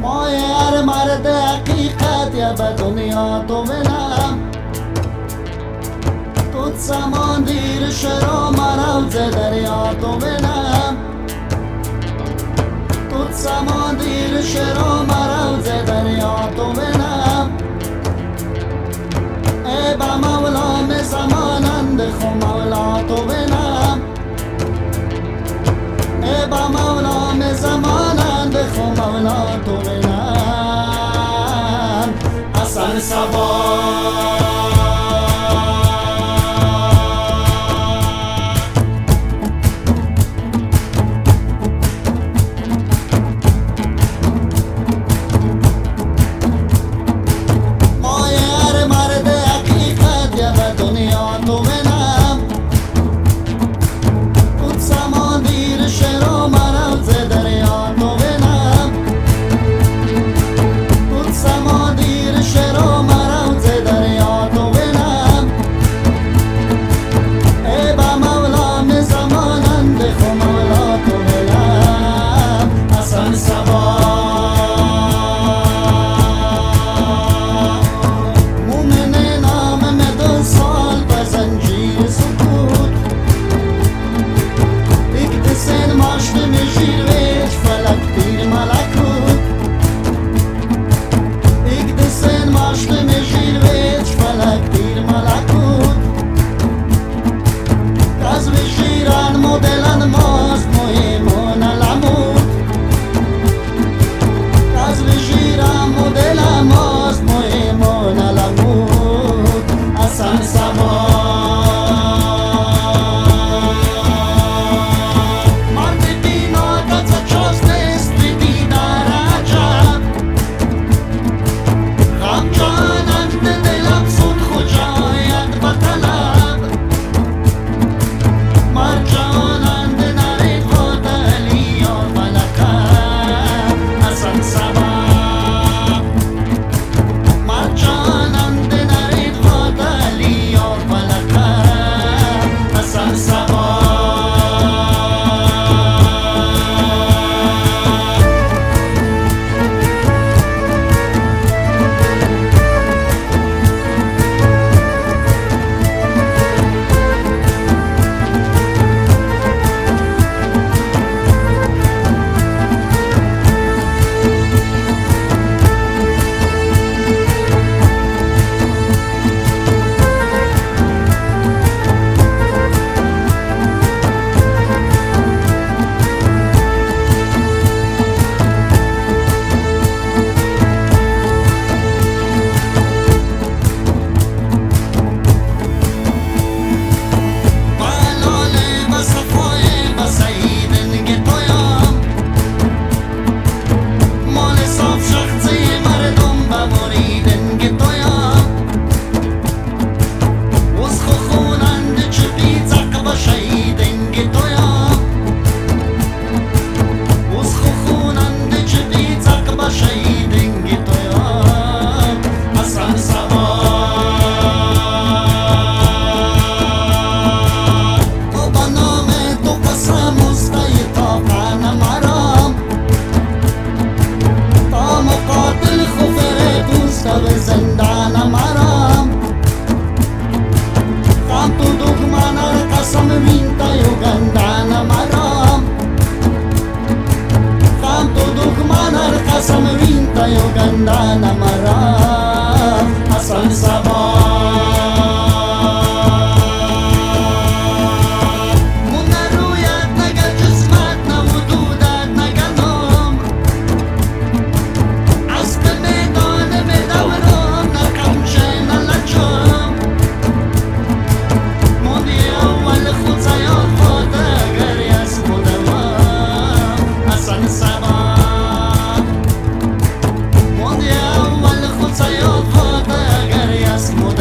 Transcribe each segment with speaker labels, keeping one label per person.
Speaker 1: مایه مرد حقیقت یا به دنیا تو بنم تو زمان دیر شرا مرا ز دریا تو بنم تو زمان دیر شرا مرا ز دریا تو بنم ای با مولا می زمانند خو مولا تو بنم ای با مولا می زمانند خو مولا تو بنم حسن صبا Gandana Mara Hasan Sabah Yes.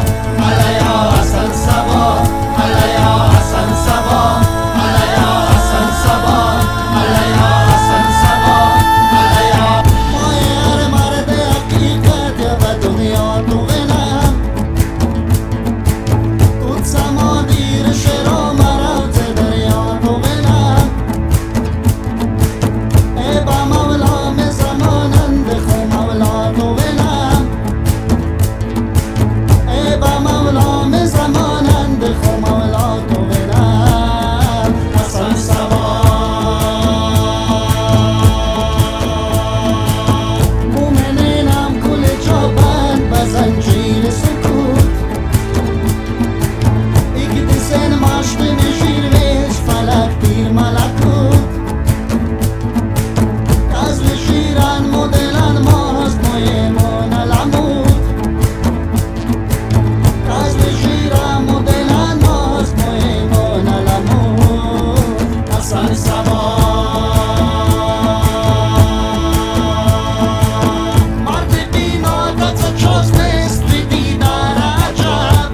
Speaker 1: عليا حسن صبا عليا حسن صبا عليا حسن صبا عليا حسن صبا عليا ما یار مرد حقیقت و دنیا تو بینم تو سما دیر شرو مرا دریا تو بینم ای با مولا می زمانند خو مولا تو بینم ای با مولا می زمانند خو مولا تو بینم حسن صبا مومنینم کل جا بند به زنجیر سکوت İkdisen maçtı meşirveş falak bir malakut Kazlı şiran modelan moz moyemon alamut Kazlı şiran modelan moz moyemon alamut Hasan Sabah Marty Pino to co czosny strydi daracza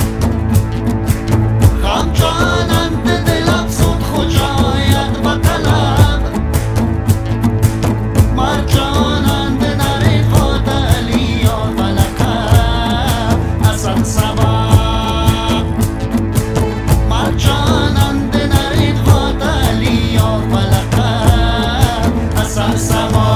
Speaker 1: همچنانند دلم سود خوشایند و طلب مرجانند نرید خود علی و لقب حسن صبا مرجانند نرید خود علی و لقب حسن صبا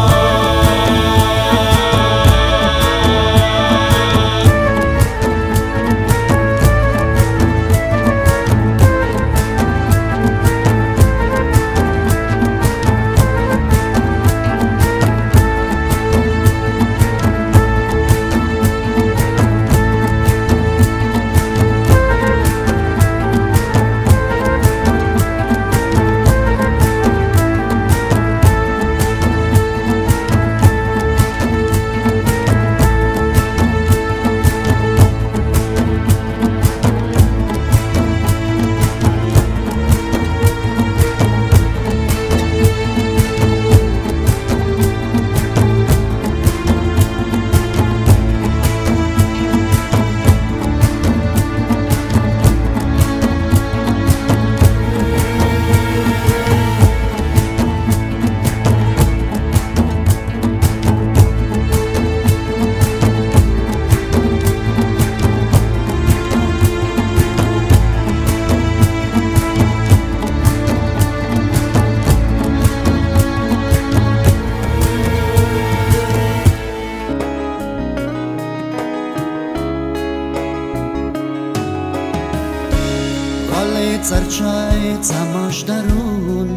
Speaker 1: צרצ'אי צמש דרון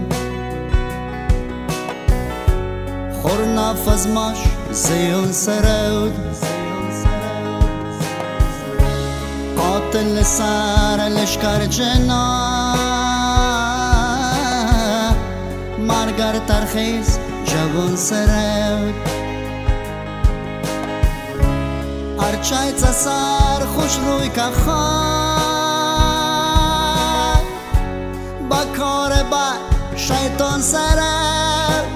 Speaker 1: خور نفس ماش زیون سرود قاتل سر لشکر جنا مرگر ترخیص جوان سرود ارچای سر خوش روی که خواه با کار بد شیطان سرود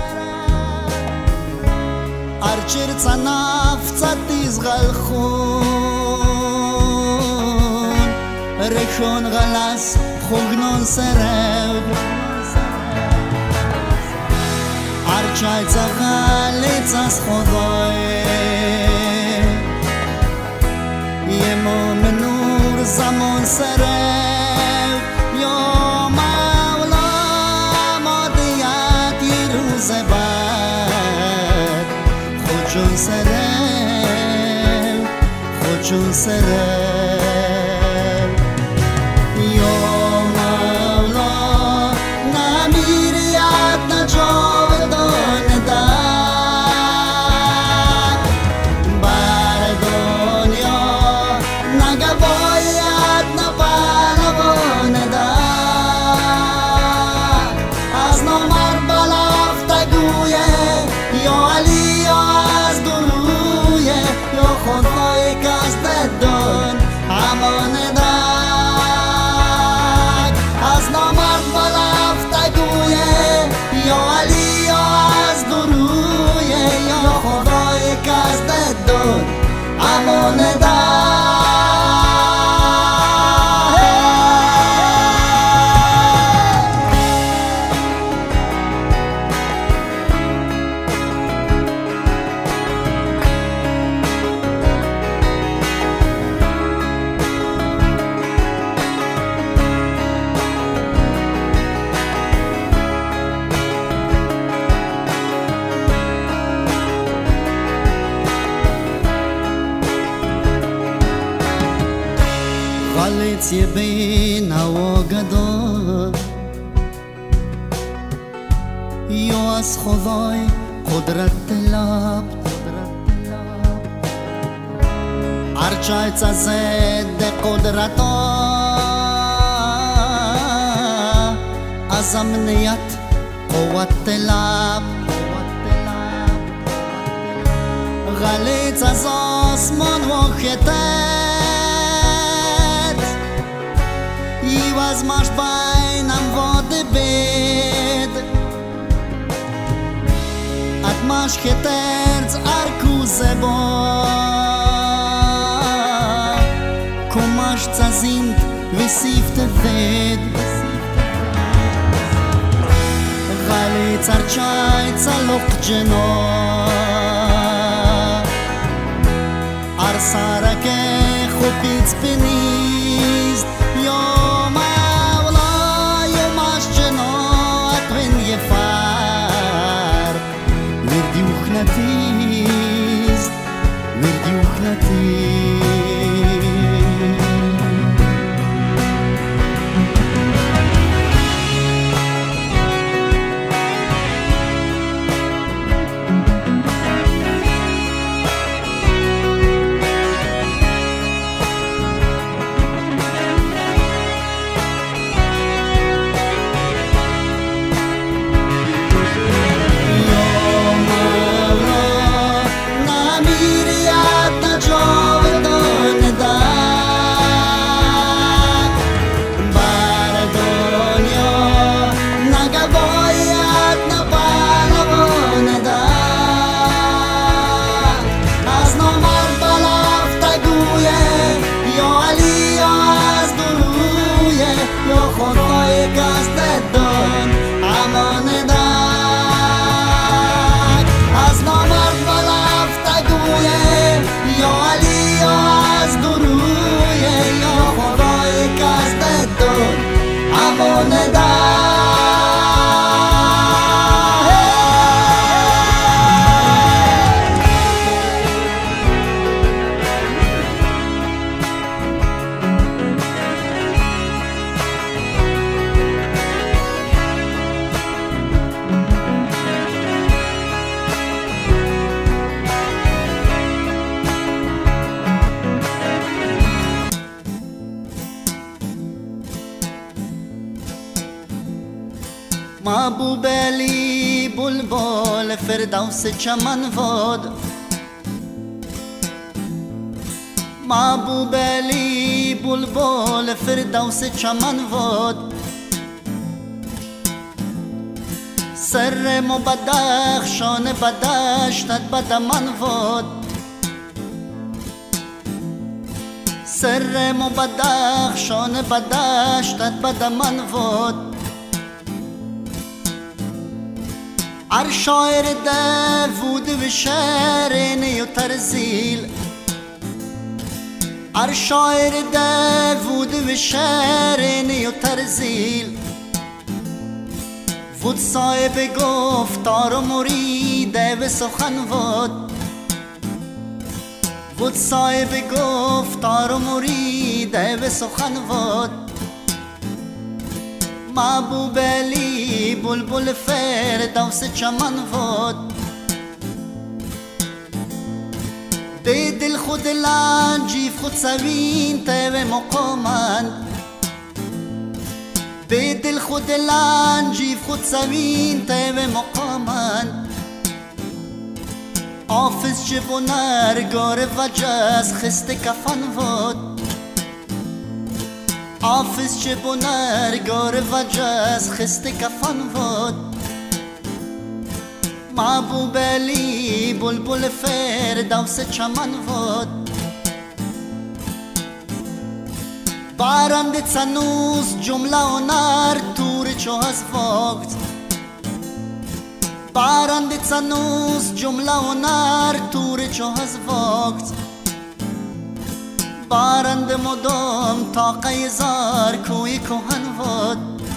Speaker 1: ارچیر نفت تیزغل خون رشون غلس خوگنون سرود ارچای غلیت از خدای یه مومن نور زمان سرود یا مولا مادیت یه روز بعد خودشون سرود خودشون سرود یا مولا نمیریت نجاودان داد بر دنیا نگواید نپروان داد از نمر بلافت گویه یا علی یا از درویه یا خدای کس دادن امان داد از نمر بلافت گویه یا علی یا از درویه یا خدای کس دادن امان داد غلط يبين وقدر یو از خدای قدرت طلب هرچه ضد قدرت از امنیت قوت طلب غلیظ از آسمان و خطت ایواز ماش بینم واده بید اتماش خطرز ارکوزه با کماش تزیند وسیفت وید غلیظ ارچای تلق جنا ارسارك خبيت بنيست يوم أولا يوم عشجنات وين يفار مردي وخناتيست مردي وخناتيست محبوب علی بلبل فردوس چمن واد محبوب علی بلبل فردوس چمن واد سر مبدخشان بدشتت بدمن واد سر مبدخشان بدشتت بدمن واد هر شاعر داوود و شعرینی و ترزیل هر شاعر داوود و شعرینی و ترزیل وود صاحب گفتار و مرید و سخن وود صاحب گفتار و مرید و سخن واد محبوب علی بلبل فردوس چمن واد به دل خود لنجیف خود سوین و مقامند به دل خود لنجیف خود سوین و مقامند حافظ چه بنرگار وجز خست کفن واد حافظ چه بنرگار وجز خست کفن واد محبوب علی بلبل فردوس چمن واد بارند تنوز جمله و نر تور چو از وقت بارند تنوز جمله و نر تور چو از وقت بارند مدام تا قیزار کوی کهن واد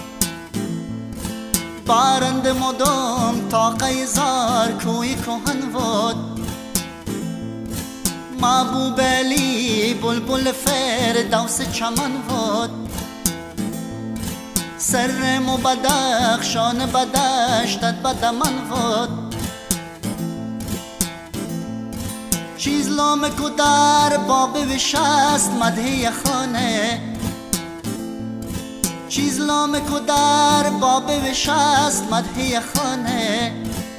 Speaker 1: بارند مدام تا قیزار کوی کهن واد محبوب علی بلبل فردوس چمن بود، سر مبدخشان بدشتت بدمن بود. چیز لام کو در باب وشست مدهی خانه، چیز لام کو در باب وشست مدهی خانه.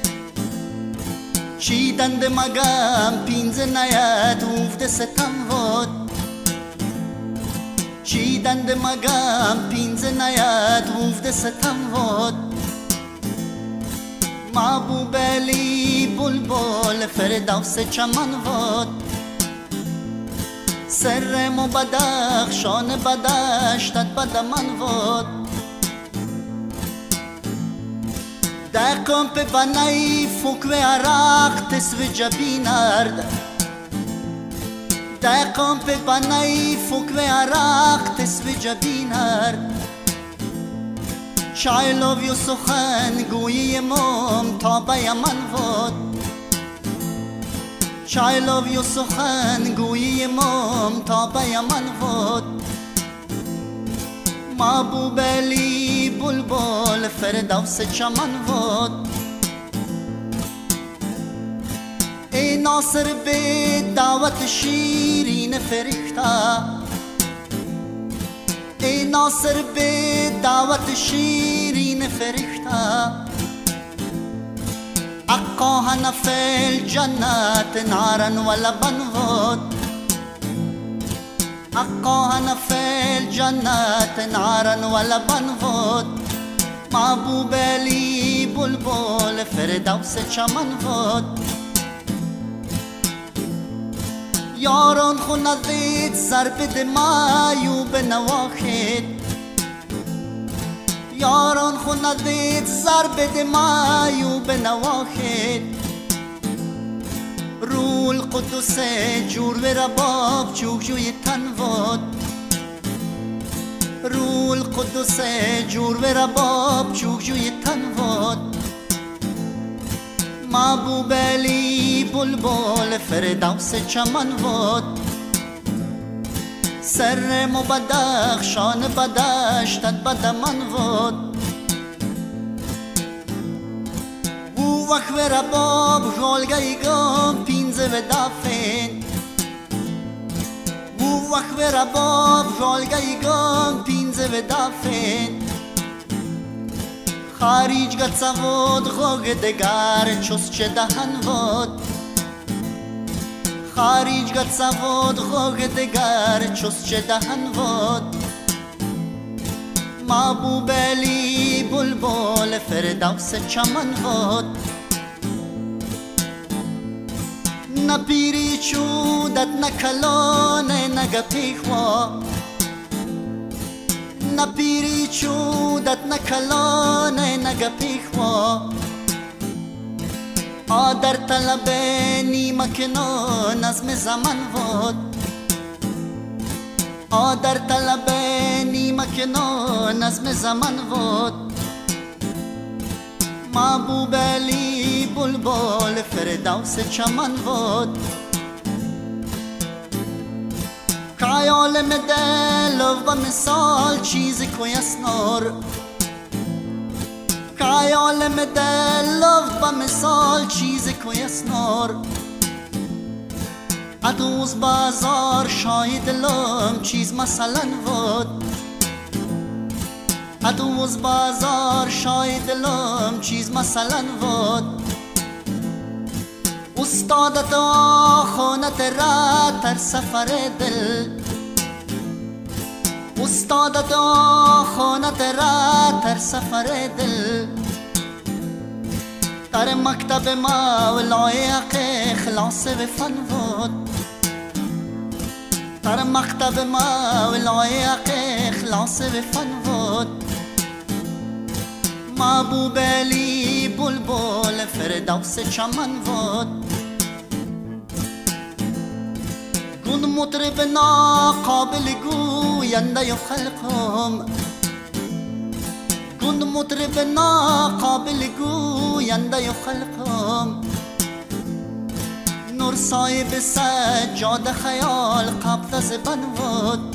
Speaker 1: چیدند مگم پینز نیت اوفت ستم بود، چیدند مگم پینز نیت اوفت ستم بود. محبوب علی بلبل فردوس چمن بود، سر مبدخشان بدشتت بدمن بود. دقم په بنای فوق و عراق تسو جبینرد، دقم په بنای فوق و عراق تسو جبینرد. I love you سخن گویی مم تا به یمن بود، I love you سخن گویی مم تا به یمن بود. محبوب علی بلبل فردوس چمن بود. ای ناصر به دعوت شیرین فریخته، ای ناصر به دعوت شیرین فریخته. اقا حنف الجنت نارا و لبن بود، اقا حنف الجنت نارا و لبن بود. محبوب علی بلبل فردوس چمن بود. یاران خو ندید ضرب معیوب نواخید، یاران خو ندید ضرب معیوب نواخید. رول قدس جور و رباب جوجوی تن بود، رول قدس جور و رباب جوجوی تن بود. محبوب علی بلبل فردوس چمن بود، سر مبدخشان بدشتت بدمن بود. او وقت و رباب غالگی گم پینزه و دفن، او وقت و رباب غالگی گم پینزه و دفن. خارج گت سواد خوگ دگر چوس چه دهن بود، خارج گت سواد خوگ دگر چوس چه دهن بود. محبوب علی بلبل فردوس چمن بود. نپیری چودت نکلانه نگپی خوا، نپیری چودت نکلانه نگپی خوا. آدر طلب نیمکنو نظم زمن بود، آدر طلب نیمکنو نظم زمن بود. محبوب علی بلبل فردوس چمن بود. که عالم دل و مثال چیزی کوی اسنار، که عالم دل و مثال چیزی کوی اسنار. ادوز بازار شاید دلم چیز مثلا بود، ادوز بازار شاید دلم چیز مثلا بود. استادت آخونت را تر سفر دل، استادت آخونت را تر سفر دل. در مکتب مولای حق اخلاص و فن بود، در مکتب مولای حق اخلاص و فن بود. محبوب علی بلبل فردوس چمن بود. گون مطرب ناقابل گوینده خلقم، گون مطرب ناقابل گوینده خلقم. نور صاحب سجاد خیال قبض زبان بود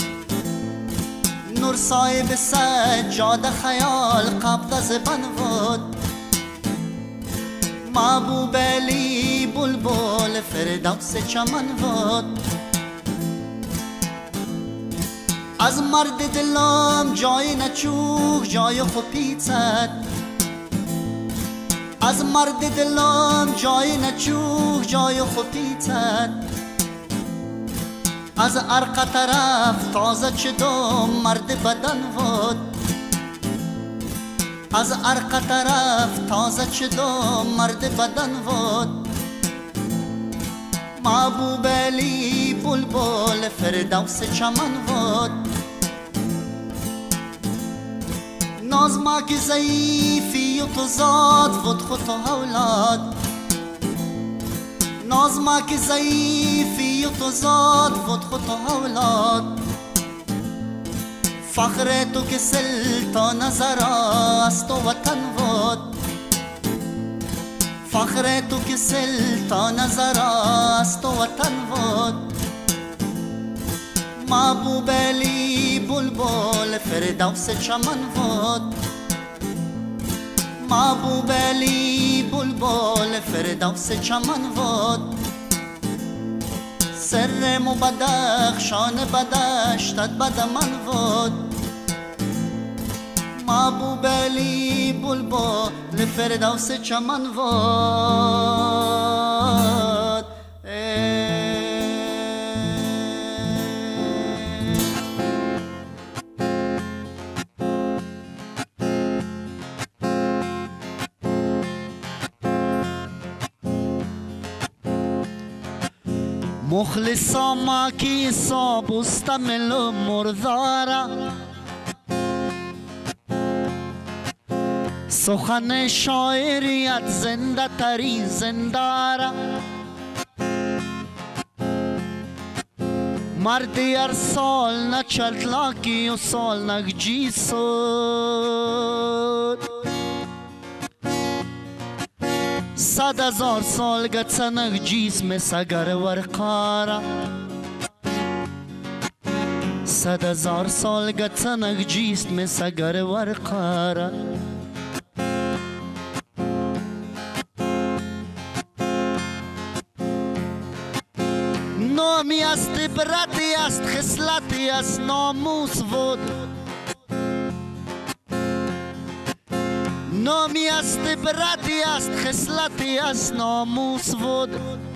Speaker 1: نور صاحب سجاد خیال قبض زبان بود محبوب علی بلبل فردوس چمن بود از مرد دلم جای نچوخ جای خود پیچد از مرد دلم جای نچوخ جای خود پیچد از عرق طرف تازه چدم مرد بدن بود از عرق طرف تازه چدم مرد بدن بود محبوب علی بلبل فردوس چمن بود نازمک ضعیفی و تو زاد بود خود و اولاد نازمک ضعیفی و تو زاد بود خود و اولاد فخر تو که سلطان نظر است و وطن بود فخر تو که سلطان نظر است و وطن بود محبوب علی بلبل فردوس چمن بود محبوب علی بلبل فردوس چمن بود سر مبدخشان بدشتت بد من بود محبوب علی بلبل فردوس چمن بود مخلصا ما کی صاب استمل مردارا سخن شاعریت زنده تری زندارا مردی هر سال نچلت لاکی و سال نگجی سود 100,000 سال گتسنگ جسم سگر ورقارا 100,000 سال گتسنگ جسم سگر ورقارا نامی است برتی است خصلتی است ناموس بود نامی است برتی است خصلتی است ناموس بود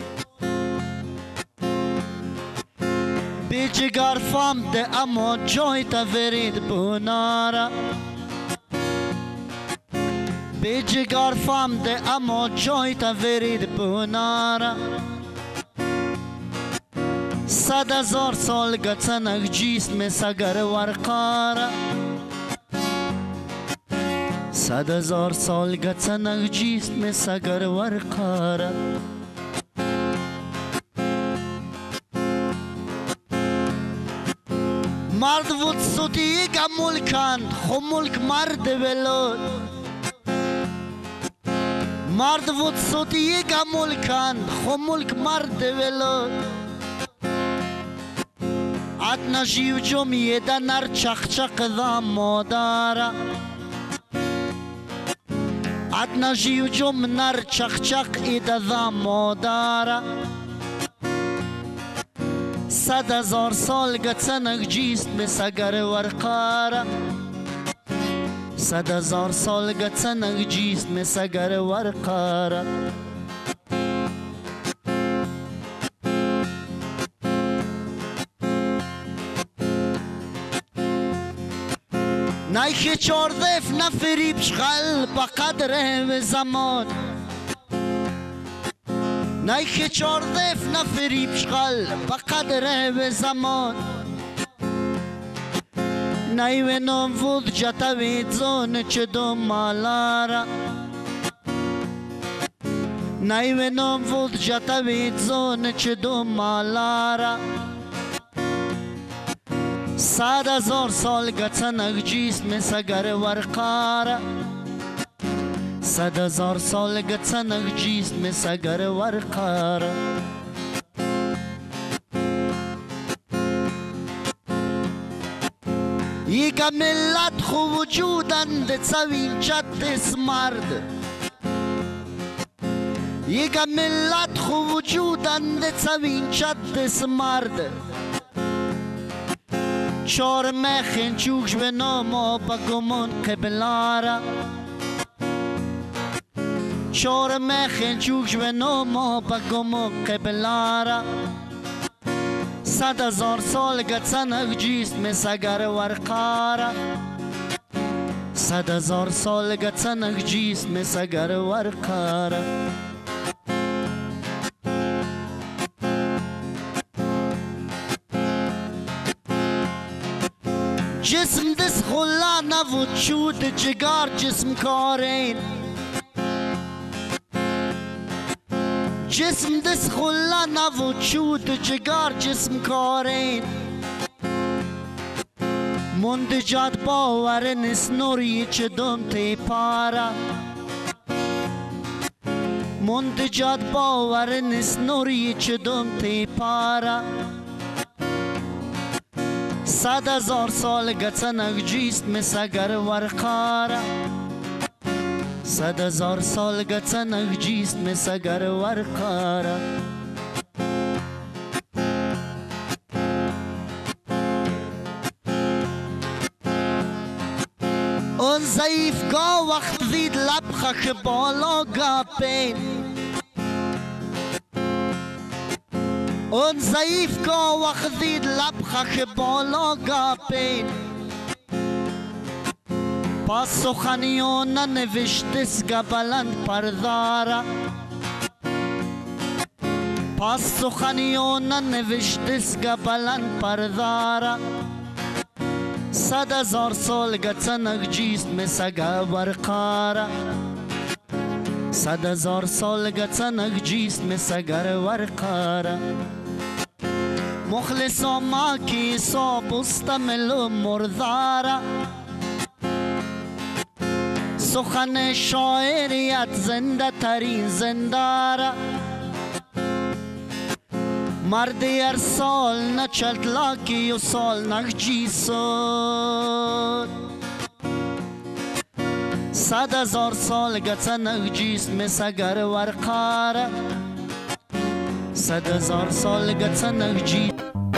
Speaker 1: بی جگر فهمده اما جای تورید بونارا بی جگر فهمده اما جای تورید بونارا 100,000 سال گتسنگ جسم سگر ورقارا 100,000 سال گتسنگ جسم سگر ورقارا مرد بود سوتی که ملکند خو ملک مرد ولود مرد بود سوتی که ملکند خو ملک مرد ولود ات نجیو جمعیه ده نر چخ چخ دا مادارا ات نجیو جمع نر چخ چخ ایده دا مادارا 100,000 سال گتسنگ جسم سگر ورقارا 100,000 سال گتسنگ جسم سگر ورقارا نایخ چاردف نفریب شغل بقدر و زمان نایخ چاردف نفریب شغل بقدر و زمان نایو نام ود جتوید زون چه دو مالارا نایو نام ود جتوید زون چه دو مالارا 100,000 سال گتسنگ جسم سگر ورقارا 100,000 سال گتنگ جیست مسگر ورقار ایگا ملت خو وجودند سوین چد مرد ایگا ملت خو وجودند سوین چد مرد چار مخین چوکش به ناما بگمون قبلارا چار مخین چوکش به ناما بگمون قبلارا 100,000 سال گتنگ جیست مسگر ورقارا 100,000 سال گتنگ جیست مسگر ورقارا جسم دست خلا نوجود جگر جسم کارین جسم دست خلا نوجود جگر جسم کارین مندجات باور نسنوری چه دم تی پارا مندجات باور نسنوری چه دم تی پارا 100,000 سال گتنگ جیست مسگر ورقارا 100,000 سال گتنگ جیست مسگر ورقارا اون ضعیف گا وقت زید لبخش بالا گاپین اون ضعیف گا وقت زید لبخش بالا گاپین پس سخنیون ننوشتس گا بلند پردارا پس سخنیون ننوشتس گا بلند پردارا 100,000 سال گتنگ جیست مسگر ورقارا 100,000 سال گتنگ جیست مسگر ورقارا مخلصا ما کی سا بستمل مردارا سخن شاعریت زنده ترین زندارا مرد هر سال نچلت لاکی و سال نخجی سود 100,000 سال گتنگ جیست مسگر ورقارا 100,000 سال گتنگ جیست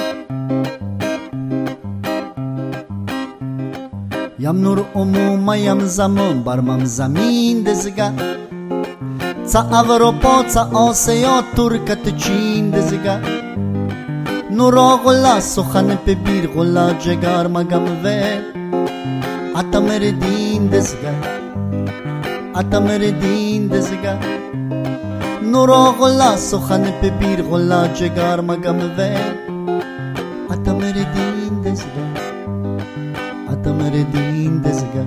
Speaker 1: یم نور عموم یم زمان برمم زمین دزگه تا اوروپا تا آسیا ترکت چین دزگه نورا غلا سخن پی بیر غلا جگر مگم وید عطا میری دین دزگه عطا میری دین دزگه نورا غلا سخن پی بیر غلا جگر مگم وید عطا میری دین دزگه عطا میری دین دزگه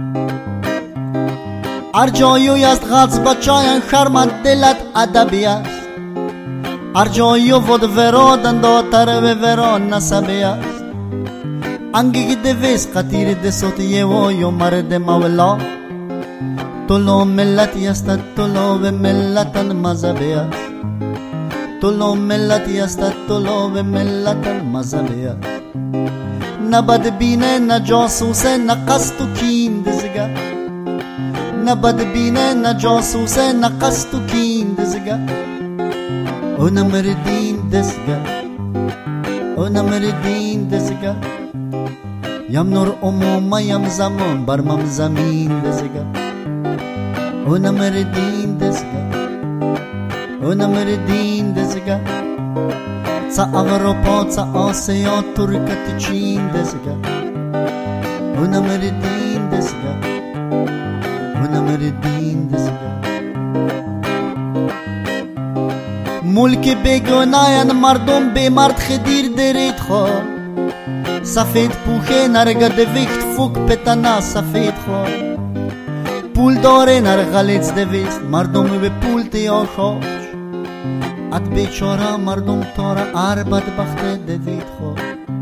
Speaker 1: ارجایو است غلط بچاین خرمت دلت ادبی است ارجایو ود ورادن داتر و وران نسبی است انگی دویس قطیر دسوتی و یو مرد مولا طلو ملتی است طلو ملتن مذهبی است طلو ملتی است طلو ملتن مذهبی است نه بدبینه نه جاسوسه نه قصد و کین دزگه نه بدبینه نه جاسوسه نه قصد و کین دزگه او نمردین دزگه او نمردین دزگه یم نور عموم یم زمان برمم زمین دزگه او نمردین دزگه او نمردین دزگه تا اوروپا تا آسیا ترکت چین دزگه او نمردین دزگه او نمردین دزگه ملک بگناین مردم به مرد خدیر درید خواه سفید پوخه نرگد ویخت فوق پتنا سفید خواه پول داره نرغلیت دویست مردم به پول تیا خواه ات بیچاره مردم تاره ار بدبخت دوید خواه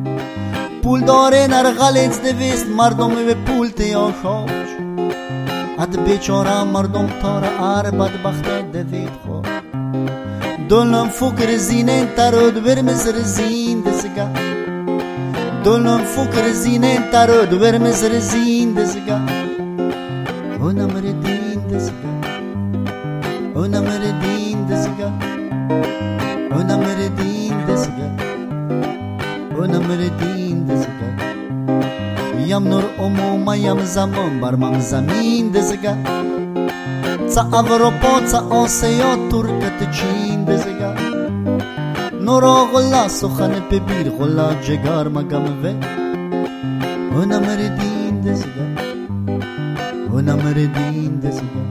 Speaker 1: پول داره نرغلیت دویست مردم به پول تیا خواه اد بیچاره مردم تار بدبخت دوید خو دلم فکر زینه ترود برمزر زین دزگا دلم فکر زینه ترود برمزر زین دزگا اونم ردین دزگا اونم ردین دزگا اونم ردین دزگا اونم ردین دزگا یم نور عموما یم زمان برمم زمین دزگا تا اروپا تا آسیا ترکت چین دزگا نورا غلا سخن پبیر غلا جگار مگم وی اونم ردین دزگا اونم ردین دزگا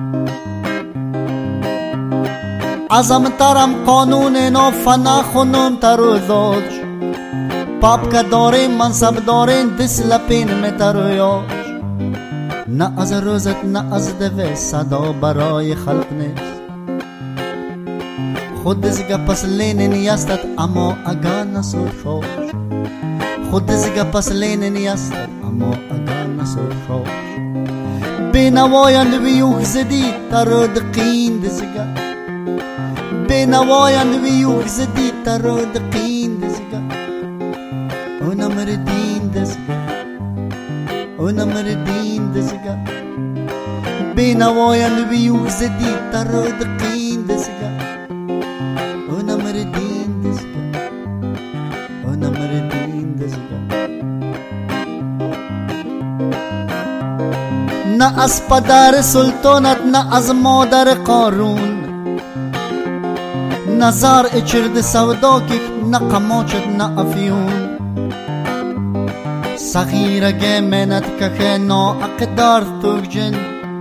Speaker 1: ازم ترم قانون نو فنا خونم ترو دوج پاپ که داریم منصب داریم دست لپین می ترویاج نه از روزت نه از دوه صدا برای خلق نیست خود دزگا پس لین نیستد اما اگا نسود خوش خود دزگا پس لین نیستد اما اگا نسود خوش بینوایند ویوخ زدی ترو دقین دزگا بینوایند ویوخ زدی ترو دقین دزگا اونم ردین دزگا اونم ردین دزگا بینوایند ویوخ زدی ترو دقین دزگا اونم ردین دزگا اونم ردین دزگا نه از پدر سلطنت نه از مادر قارون نزار اچرد سودا که نه قماچت نه افیون صغیرگه منت که نا اقدار توگجن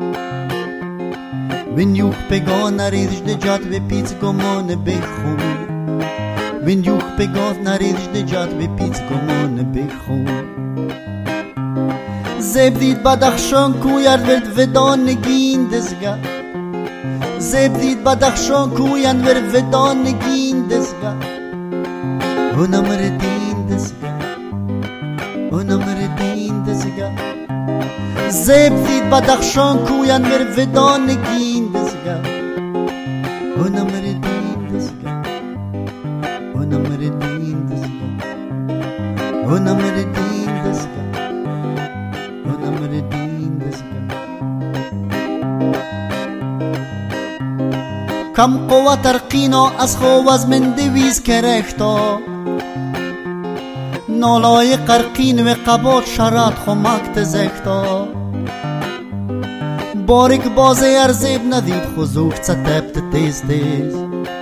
Speaker 1: وین یوخ پگاه نریدش دجات به پیچ گمان بخون وین یوخ پگاه نریدش دجات به پیچ گمان بخون زیب دید بدخشان کویر ورد ودان نگین دزگا زیب دید بدخشان کویر ورد ودان نگین دزگا اونم ردین دزگا اونم ردین دزگا زیب دید بدخشان کوین ور ودان نگین دزگا اونم ردین دزگا اونم ردین دزگا اونم ردین دزگا اونم ردین دزگا کم قوة ترقینا از خواز من دویز کرختا نالای قرقین و قبات شرط خمک تزکتا باریک بازه ارزیب ندید خزوک تبت تیز تیز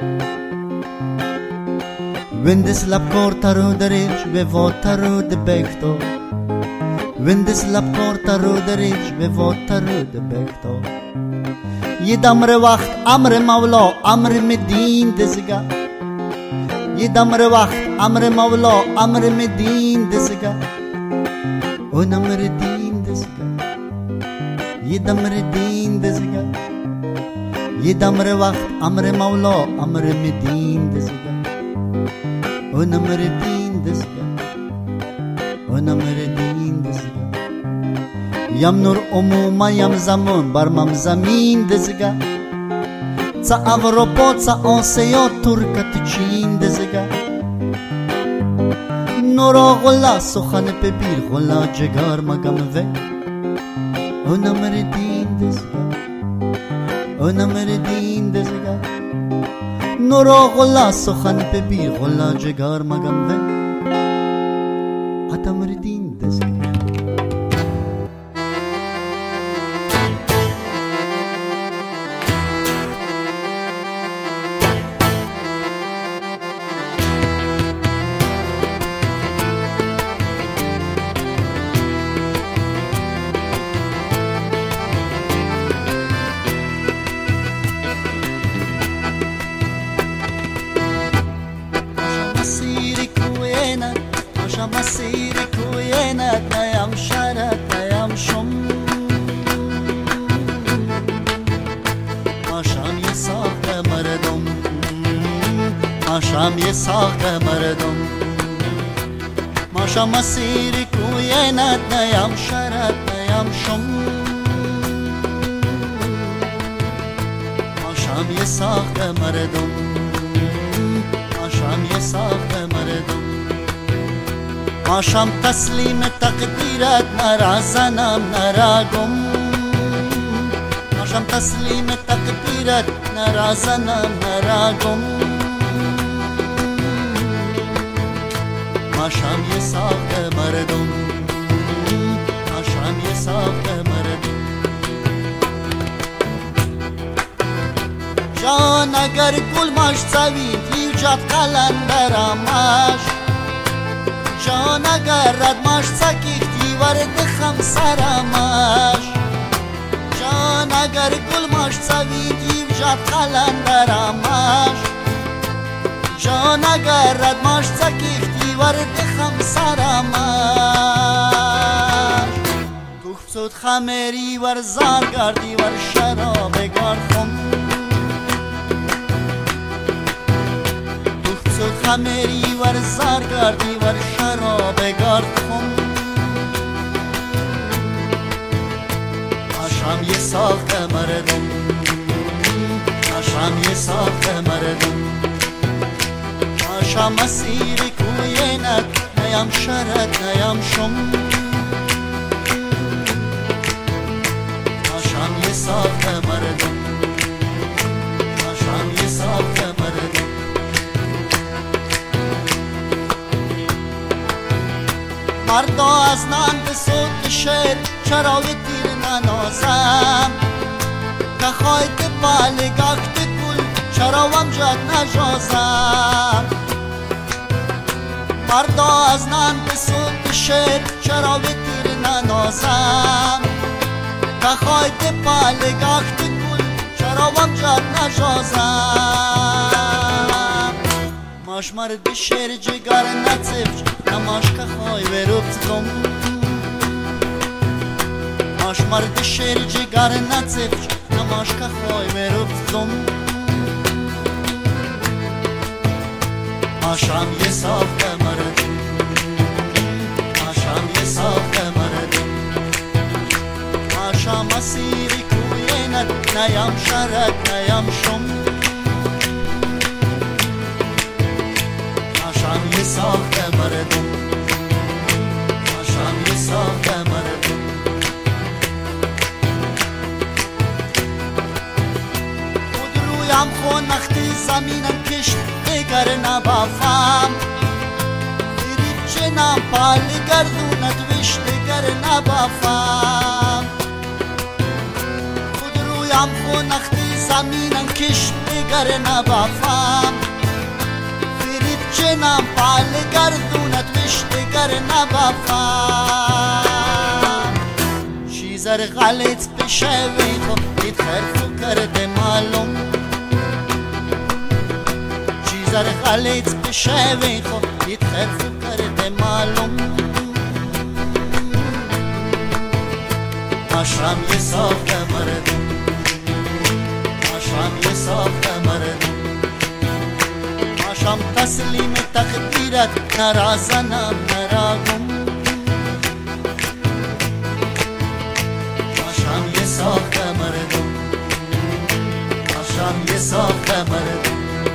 Speaker 1: وندس لبکار ترو دریج به وات ترو دبکتا وندس لبکار ترو دریج به وات ترو دبکتا یه دمر وقت امر مولا امر مدین دزگا یه دمر وقت امر مولا امر مدین دزگا اونم ردین دزگا یه دمر دین دزگا یه دمر وقت امر مولا امر مدین دزگا اونم ردین دزگا اونم ردین دزگا یم نور عموما یم زمان برمم زمین دزگا تا اروپا تا آسیا ترکت چین دزگا نورا غلا سخن پبیر غلا جگار مگم وی اونم ردین دزگا اونم ردین دزگا نورا غلا سخن پبیر غلا جگار مگم وی اتم ردین دزگا مسیر کوینت نیم شرط نیم شم آشام یه ساق مردم آشام یه ساق مردم ماشا مسیر کوینت نیم شرط نیم شم ماشام یه ساخت مردم، ماشام یه ساخت مردم، ماشام تسلیم تقدیرت نرا زنم نرا گم، ماشام تسلیم تقدیرت نرا زنم نرا گم، ماشام یه ساخت مردم، ماشام یه ساخت مردم. جان اگر گل ماش زوید لیوجات قلندراماش، جان اگر رد ماش سکیختی ورد خمسراماش، جان اگر گل ماش زوید لیوجات قلندراماش، جان اگر رد ماش سکیختی ورد خمسراماش، توخ خمری ور زار گردی ور شراب گردم، خمری ور زار گردی ور شراب گردم، ماشام یه ساخت مردم، ماشام یه ساخت مردم، ماشام مسیر کوینت نیم شرط نیم شم، ماشام یه ساخت مردم، ماشام یه ساخت مردم. مردا از نان به صوت شعر چراغ تیر ننازم، که خواهد بالگاکت گل چراوم جد نجازم، مردا از نان به صوت شعر چراغ تیر ننازم، که خواهد بالگاکت گل چراوم جد نجازم، ماش مرد شعر جگر نتفج نماش که خواهی بروبتم، ماش مرد شعر جگر نتفج نماش که خواهی بروبتم، ماشام یه ساخت مردم، ماشام یه ساخت مردم، ماشام مسیر کوینت نیم شرط نیم شم، ماشام یه ساخت مردم، ماشام یه ساخت مردم. خود رویم خون نختی زمینم کشت دیگر نبافم، فریب چنم پالی گردونت وش دیگر نبافم، خود رویم خون نختی زمینم کشت دیگر نبافم، چنم پال گردونت وش دیگر نبافم، چیزر غلط بشوی خو دید خرفو کرده معلوم، چیزر غلط بشوی خو دید خرفو کرده معلوم، ماشام یه ساخت مردم، ماشام یه ساخت مردم، ماشام تسلیم تقدیرت نرا زنم نرا گم، ماشام یه ساخت مردم، ماشام یه ساخت مردم.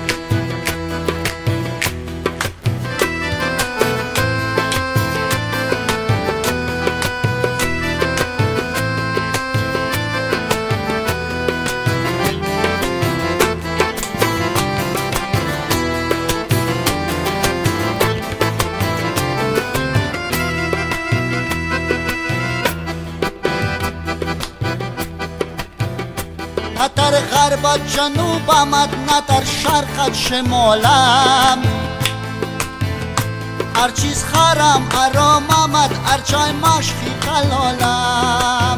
Speaker 1: نه در غربت جنوب آمد نه در شرقت شمالم، هر چیز خرم آرام آمد هر چای مشخی کلالم،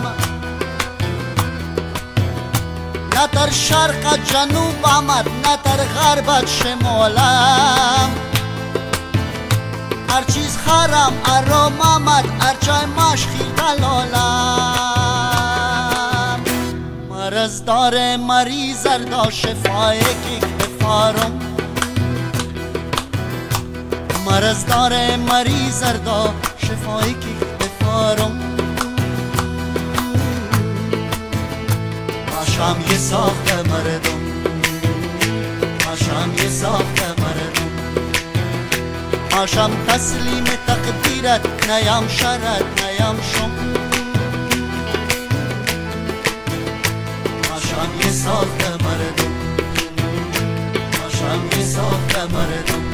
Speaker 1: نه در شرقت جنوب آمد نه در غربت شمالم، هر چیز خرم آرام آمد هر چای مشخی کلالم، مرز داره مریض دا شفای که بفارم، مرز داره مریض دا شفای که بفارم، ماشام یه ساخت مردم، آشام یه ساخته مردم آشام تسلیم تقدیرت نیم شرط نیم شم آشام یه ساخته مردم آشام یه ساخته مردم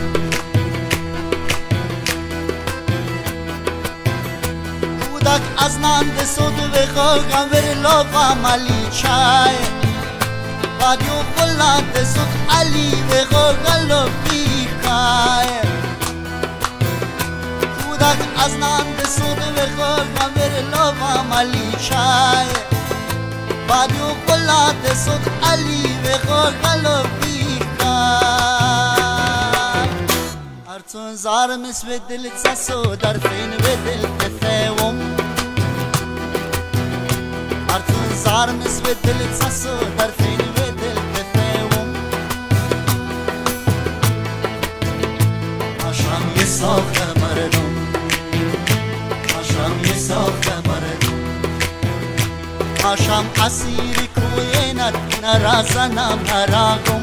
Speaker 1: کودک از نند سود به خوگم بر لابا ملی چای بادیو بلند سود علی به خوگلو بیکای کودک از نند سود به خوگم بر لابا ملی چای بادیو بلند سود علی به خوگلو بیکای هرچون زار مس به دلت سسو در فین به دل تفهم هرچون زار مس به دلت سسو در فین به دل تفهم آشام یه ساخته مردم آشام یه ساخته مردم آشام اسیری کوینت نرازنم نراگم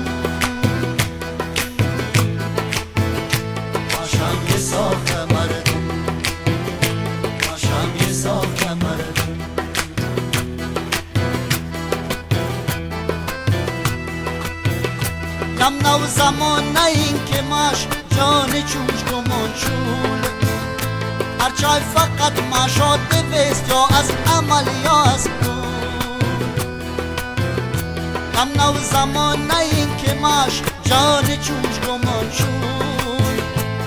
Speaker 1: آشام یه ساخته مردم آشام یه ساخته مردم یم نو زمان نه این که ماش جان چوش گمان چول هرچای فقط ماشاد بست یا از عمل یا از پول یم نو زمان نه این که ماش جان چوش گمان چول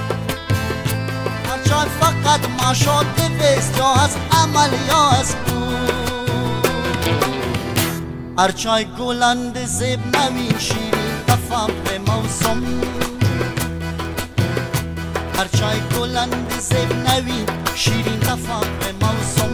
Speaker 1: هرچای فقط ماشاد بست یا از عمل یا از پول هرچای گلند زیب نوین شیرین تفام به موسم هرچای گلند زیب نوین شیرین تفام به موسم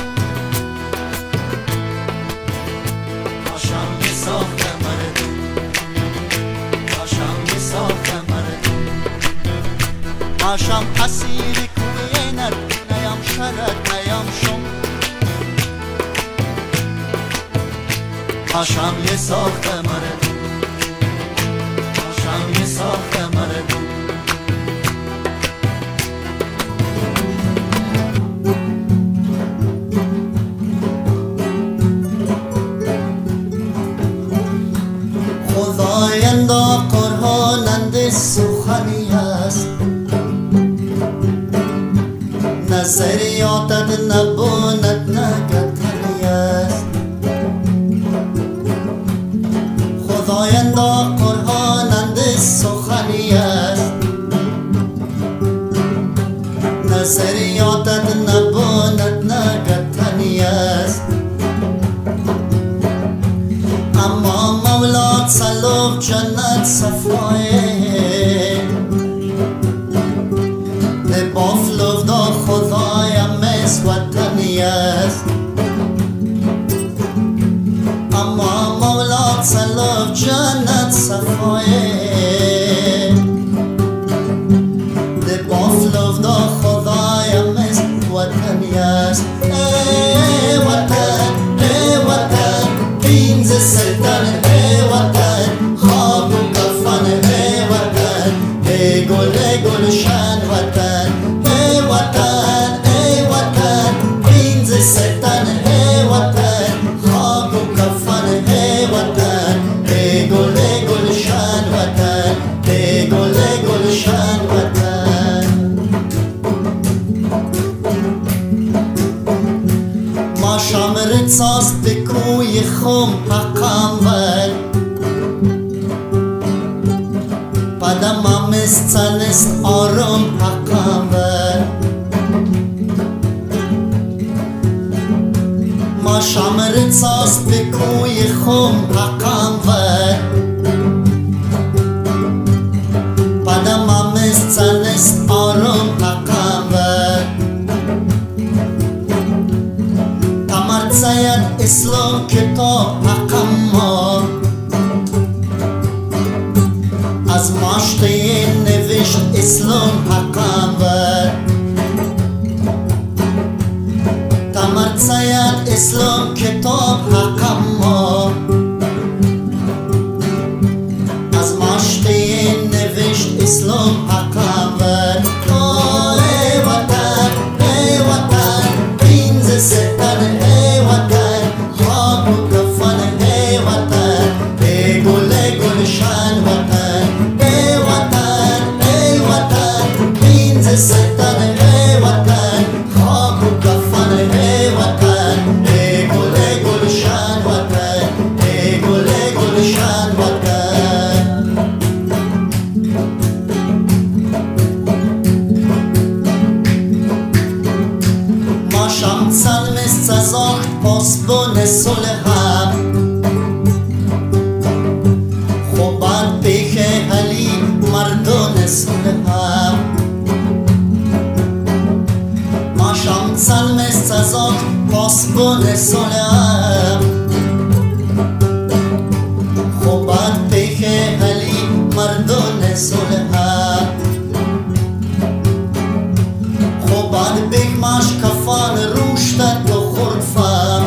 Speaker 1: آشام یه ساخته مردم آشام یه ساخته مردم آشام اسیری کوینت نیم شرط نیم شم آشام یه ساخته مردم آشام یه ساخته مردم خدایندا قرآنند سخنی است نظریاتت نبوند نگتنی است خدایندا قرآنند سخنی است نظریاتت نبوند نگتنی است اما مولات سلوب جنت صفایه بافلوف دا خدایم مس وطنی است اما مولات سلوب جنت صفایه بافلوف دا خدایم مس وطنی است ای وطن ای وطن پینز سلطن ای وطن خواب و کفن ای وطن ای گلشن وطن ای وطن پینز سلطن ای وطن خواب و کفن ای وطن ای گلشن وطن ای گلشن وطن ما شامرت ساز بکوی خم حقم ول پدم امست سنست آرام حقم ول ما شامرت ساز بکوی خم حقم ول پدم امست سنست آرام حقم ول تمرد سید اسلام کتاب حقم ما از ماشته نوشت اسلام حقم ول تمرد سید اسلام کتاب حقم ما از ماشته اسلام حقاوت ای وطن پینز ستن ای وطن خاک و کفن ای وطن ای گل گلشن وطن ای وطن پینز ستن ای وطن خاک و کفن ای وطن ای گل گلشن وطن ای گل گلشن وطن Chansan mest sagt posbone soleham Khobat bekhe hali mardone soleham Ma chansan mest sagt posbone soleham Khobat bekhe hali mardone soleham Khobat bek mash kafan rushtat و خرفم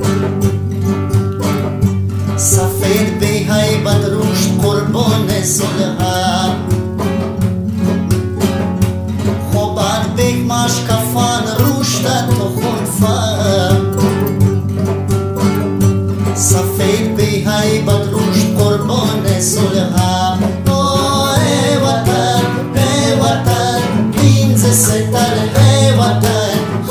Speaker 1: سفید به هیبت روشت قربان صلحم خوبت بک مشکفان روشتت و خرفم سفید به هیبت روشت قربان صلحم ای وطن پینز ستن ای وطن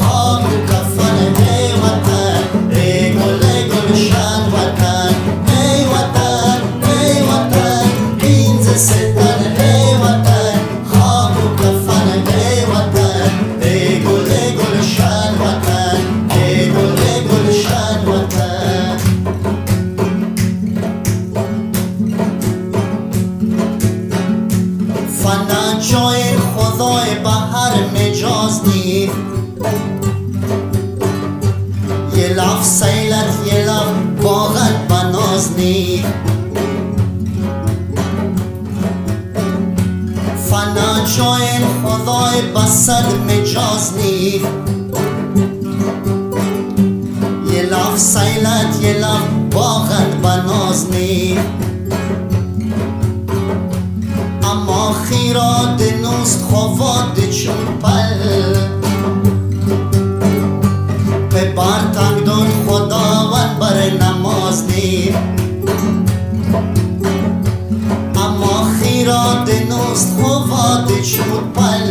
Speaker 1: فنا جای خدای به هر مجاز نیست یه لف سیلت یه لف باغت بناز نیست فنا جای خدای به صد مجاز نیست یه لف سیلت یه لف باغت بناز نیست اما خیرات نوست خواد چون پل به بار تنگدون خداوند بر نماز نیم اما خیرات نوست خواد چون پل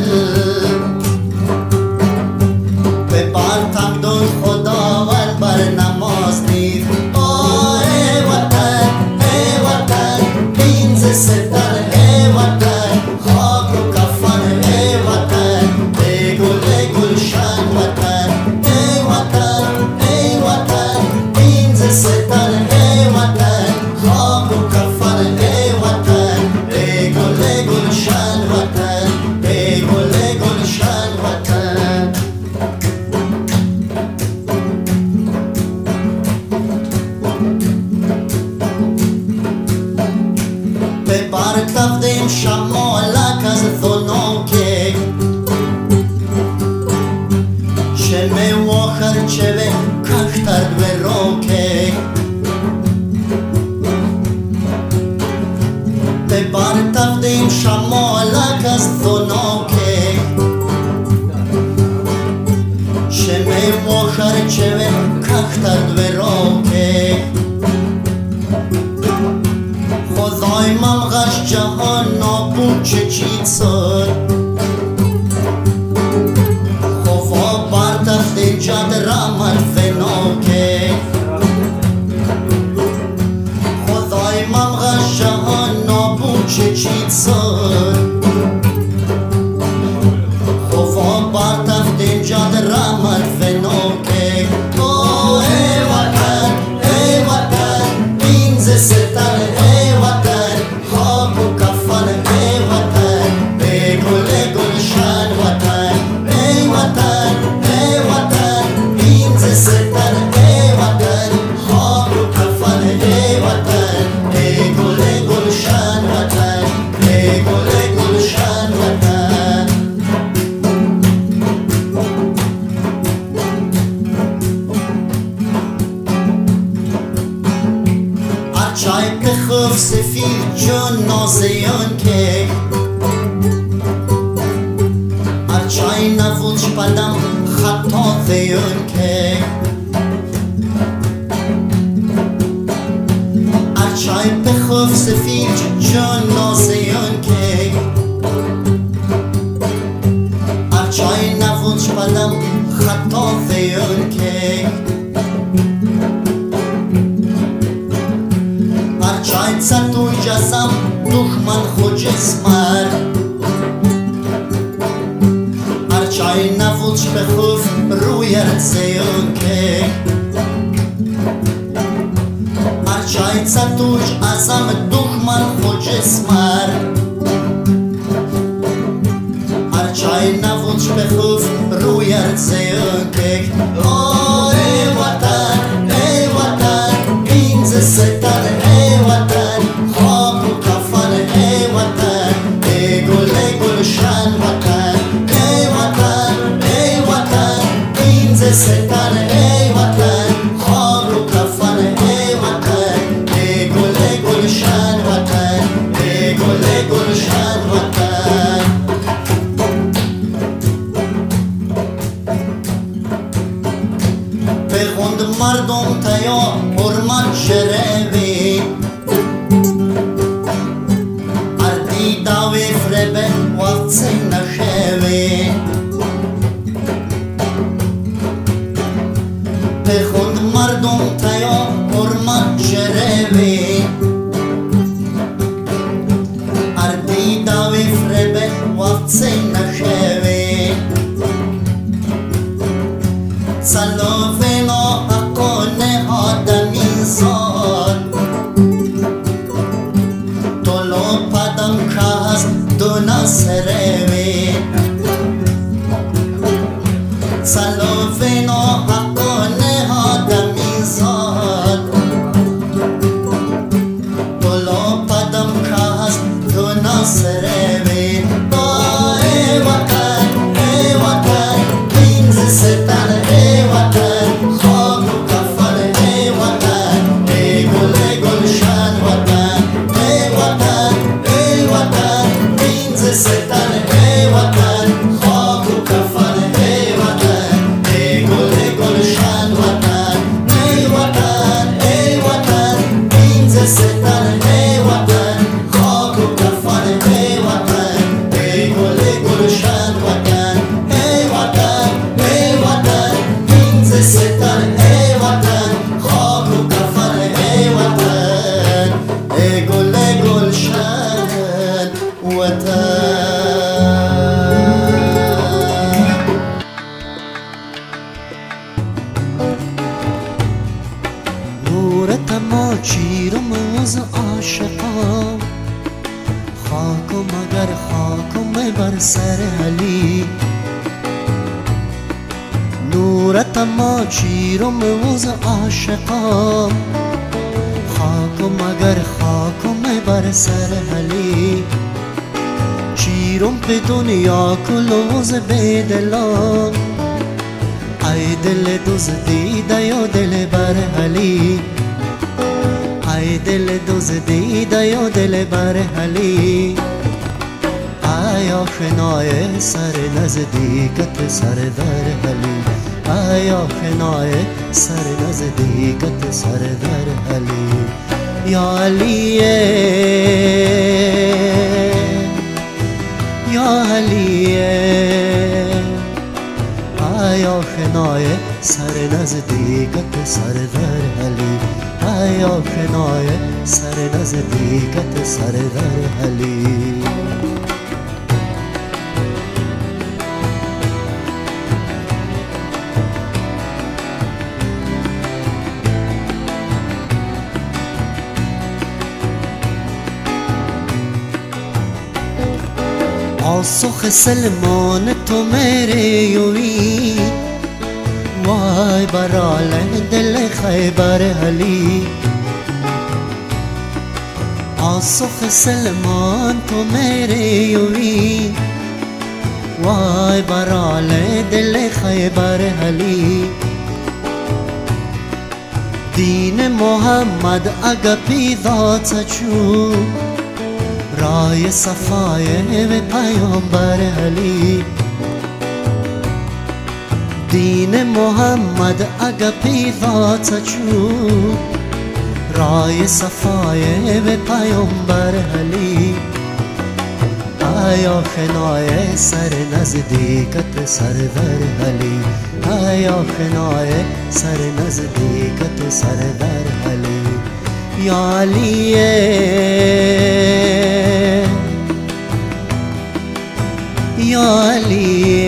Speaker 1: به بار تنگدون خداوند بر نماز نیم ای وطن پینز ستن ای وطن خاک و کفن ای وطن ای گل گلشن وطن ای وطن پینز ستن ای وطن خاک و کفن ای وطن ای گل گلشن وطن ای گل گلشن وطن ببر تقدیم شمالک از ذنوکه شمه و خرچه کختر و روکه ببر تقدیم شمالک از ذنوکه شمه و خرچه کختر و روکه خدای ممغش جهان نابود چه چید سر خواه بر تخت جد رحمت فناکه خدای ممغش جهان نابود چه چید سر خواه بر تخت جد رحمت فناکه ای وطن پینز ستن ای وطن خاک و کفن ای وطن ای گل گلشن وطن ای وطن پینز ستن ای وطن خاک و کفن ای وطن ای گل گلشن وطن ای گل گلشن وطن چای که خوف سفید جون نازیان که ارچای نفوش پدم خطا دیون که ارچای بخوف سفید جان نازیون که ارچای نفوش پدم خطا دیون که ارچای ستو جسم دخمن خود جسمر ارچای نفوش بخوف روی ارزیون که ارچای ستوش ازم دخمن خود جسمر ارچای نفوش بخوف روی ارزیون که ای وطن ای وطن این ستن ای وطن خواب و کفن ای وطن ای گل گلشن وطن ای وطن ای وطن این ستن ای وطن خواب و کفن ای وطن ای گل گلشن وطن ای گل گلشن وطن بخوند مردم تیا حرمت شروی اردی داوی فربه وقت سی نشوی بخوند مردم تیا حرمت شروی اردی داوی فربه وقت سی نشوی سلوفنا حقانه آدمی زاد طلو پدم کاز دو نسروی سلوفنا حقانه آدمی زاد طلو پدم کاز دو نسروی ای وطن ای وطن این ستن ای وطن خواب و کفن ای وطن ای گل گلشن وطن ای وطن ای وطن این ستن ای وطن خواب و کفن ای وطن ای گل گلشن وطن ای وطن ای وطن این ستن ای وطن خواب و کفن ای وطن ای گل گلشن وطن ای وطن ای وطن این ستن ای وطن خواب و کفن ای وطن ای گل گلشن وطن نورت ما چیرم از عاشقام خاکم اگر خاکم بر سر علی نورت ما چیرم از عاشقام خاکم اگر خاکم بر سر علی چیرم به دنیا کلوز به دلام ای دل دوز دیده یا دل بر علی ای دل دوز دیده یا دل بر علی ای آشنای سر نزدیکت سر در علی ای آشنای سر نزدیکت سر در علی یا علیه یا علیه ای آشنای سر نزدیکت سر در علی ای آشنای سر نزدیکت سر در علی آسخ سلمان تو میرے یوی وای برال دل خیبر علی آسخ سلمان تو میرے یوی وای برال دل خیبر علی دین محمد اگه پیدا چو رای صفای و پیامبر علی دین محمد اگه پیدات چود رای صفای به پیامبر علی آیا خنای سر نزدیکت سرور علی آیا خنای سر نزدیکت سرور علی یا علی یا علی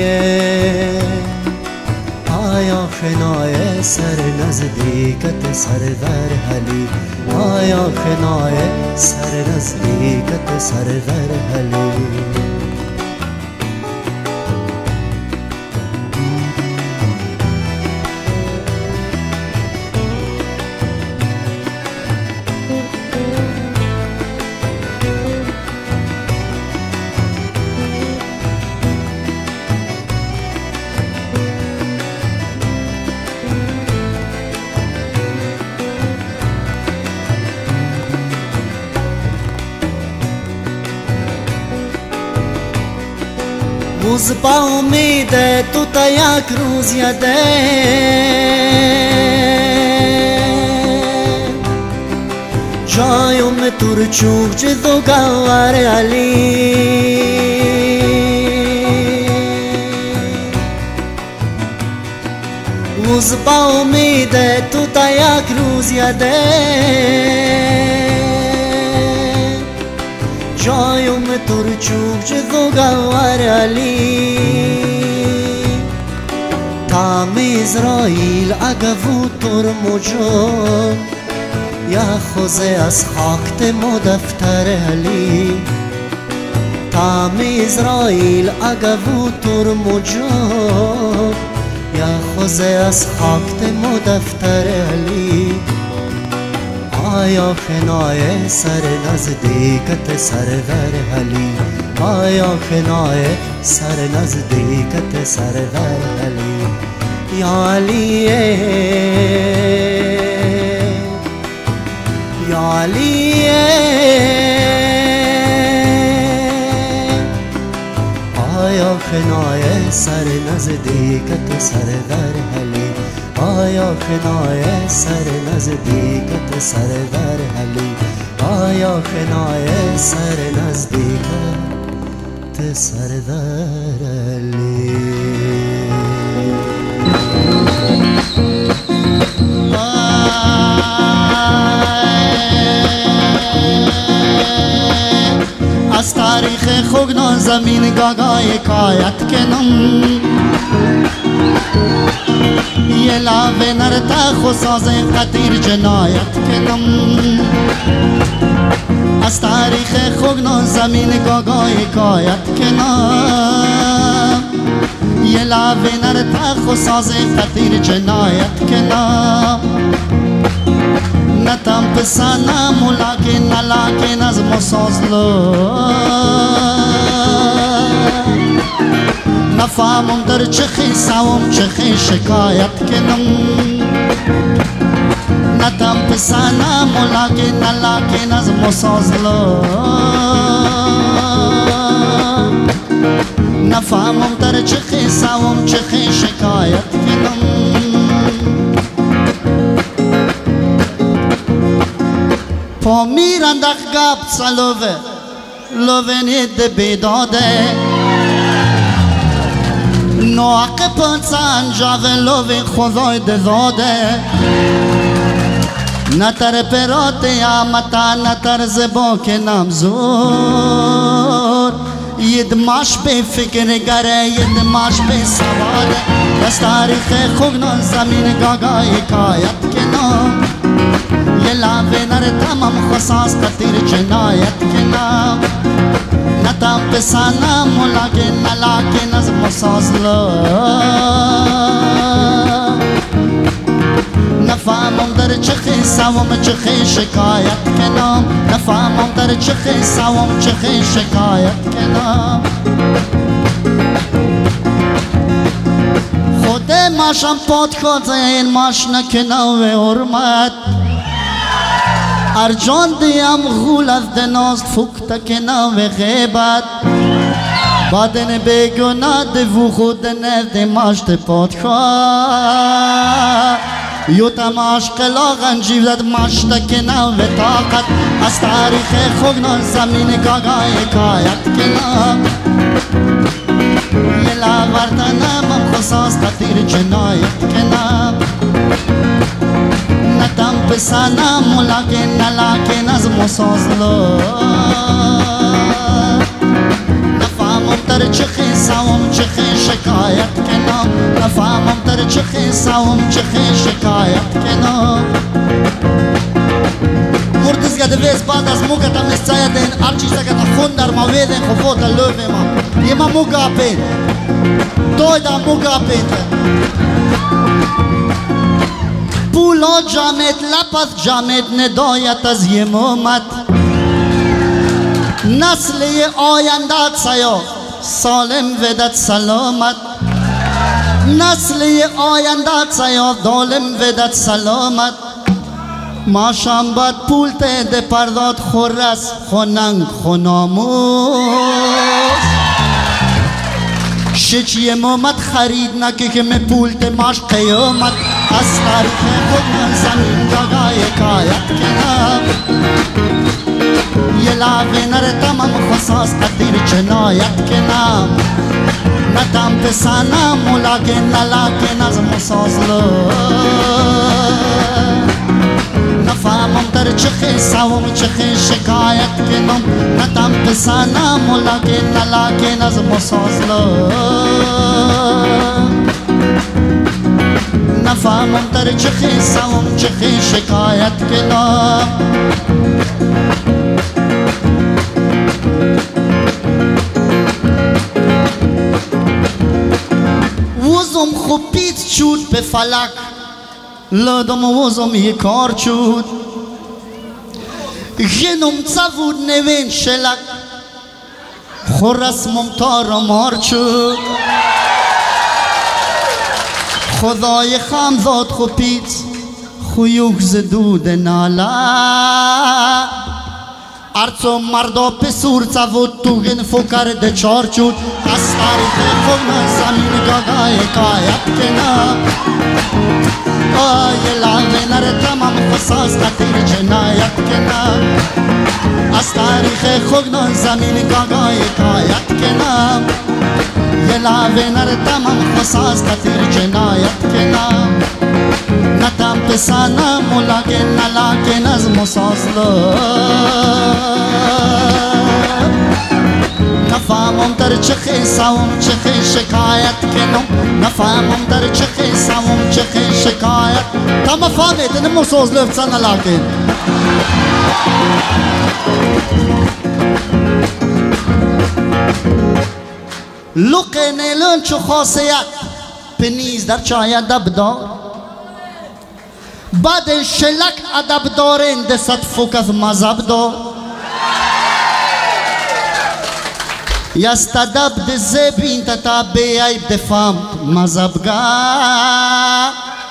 Speaker 1: آیا خنای سر نزدیکت سرور علی آیا خنای سر نزدیکت سرور علی روز با امید تو تا یک روز یاده جایم ترچوک جدو گوار علی روز با امید تو تا یک روز یاده جایم ترچوک جدو گوار علی تام اسرائیل اگه تر مجان یا خوزه از خاکت مدفتر علی تام اسرائیل اگه تر مجان یا خوزه از خاکت مدفتر علی آیا خنای سر نزدیکت سرور علی آیا خنای سر نزدیکت سرور علی یا علی یا علی آیا خنای سر نزدیکت سرور علی آیا خنای سر نزدیکت سرور علی آیا خنای سر نزدیکت سرور علی از تاریخ خوگنان زمین گاگای کایت کنم یه لاوه نرتا خساز خطیر جنایت کنم از تاریخ خوگنان زمین گاگای کایت کنم یه لاوه نرتا خساز خطیر جنایت کنم نتم پسانم ولیکن نلاکن از مسازلو نفهمم در چه خیساوم چه خی شکایت کنم ندم پسانم ولیکن نلاکن از مسازلو نفهمم در چه خیساوم چه خی شکایت کنم پا میرندخ گاب سلوه لوه نید بیداده نوعق پنسان جاوه لوه خدای دزاده نتر پیرات آمتا نتر زبا که نمزور یدماش به فکر گره یدماش به سواله از تاریخ خوگنان زمین گاگای کایت کنم یه لاوه نر تمام خصاص خطیر جنایت کنم نتم پسانم ولیکن نلاکن از مسازلو نفهمم در چه خیساوم چه خی شکایت کنم نفهمم در چه خیساوم چه خی شکایت کنم خود ماشم پاد خود این ماش نکنم و حرمت ارجان دیم غول از دناز فکت کنم و غیبت بدن بگناه دو خود نفت ماشت پادشاه یو تماش قلاغن جیوزد ماشت کنه و طاقت از تاریخ خوگنان زمین گاگای کایت کنه یلا وردنم خصاص قطیر جنایت کنه نتم پسانم ملاکن نلاکن از مسازلو نفهمم تر چخی سوم چخی شکایت کنم نفهمم تر چخی سوم چخی شکایت کنم مرتز گده ویز بعد از موگتا مسایه دین هر چیزا گده خون در ما ویدین خفوتا لوبه ما یه ما موگا پید توی دا موگا پید پولا جامد لپت جامد ندایت از یه مومد نسل آیندت سیا سالم ودت سلامت نسل آیندت سیا دالم ودت سلامت ما شام باد پول ده پرداد خورس خوننگ خوناموز شچی مومد خرید نکه که می پول ده ماش قیامت از تاریخ خود من زمین جاگای کایت کنم یه لاوه نر تمام خصاص قدیر جنایت کنم نتم پسانم ملاکن نلاکن از مسازلو نفهمم در چخی سوم چخی شکایت کنم نتم پسانم ملاکن نلاکن از مسازلو نفهمم در چخی سوم چخی شکایت کنم وزم خوبیت چود به فلک لادم وزم یه کار چود غنم تفود نوین شلک خورسمم تا مار چود خدای خام ذات خوبیت خویوک زدود نالا ارچو مردا پسور تفود توگن فکر ده چار چود از تاریخ خون زمین گاگای کایت کنم آی لاوه نر تمام خصاص قطیر جنایت کنم از تاریخ خون زمین گاگای کایت کنم یه لاوه نر تمام خصاص قطیر جنایت کنم نتم پسانم ملاکن نلاکن از مسازلو نفهمم در چخی سوم چخی شکایت کنم نفهمم در چخی سوم چخی شکایت تا مفهمت این مسازلو افسان نلاکن لقه نیلون چو خاصیت پنیز در چای ادب دار بعد شلک ادب دارین دست فوکس مذهب دار یست ادب ده زبین تا بیعیب دفام مذهبگاه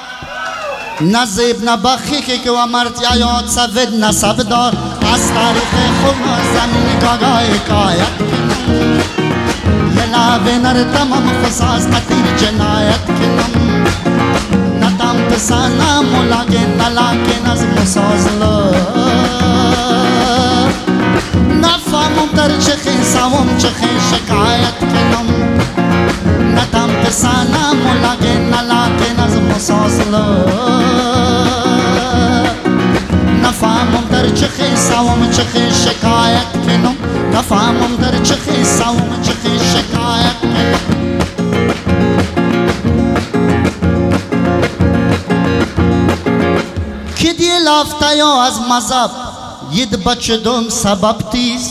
Speaker 1: نزیب نبخی که و مرتیا یاد سوید نصب دار از تاریخ خون زمین گاگای کایت کنم یه لاوه نر تمام خصاص قطیر جنایت کنم نتم پسانم ملاکن نلاکن از مسازلو نفهمم در چخی سوم چخی شکایت کنم نتم پسانم ملاکن نلاکن از مسازلو نفهمم در چخی سوم چخی شکایت کنم نفهمم در چخی سوم چخی شکایت کنم که دیه لافته یا از مذهب ید بچه دوم سبب تیز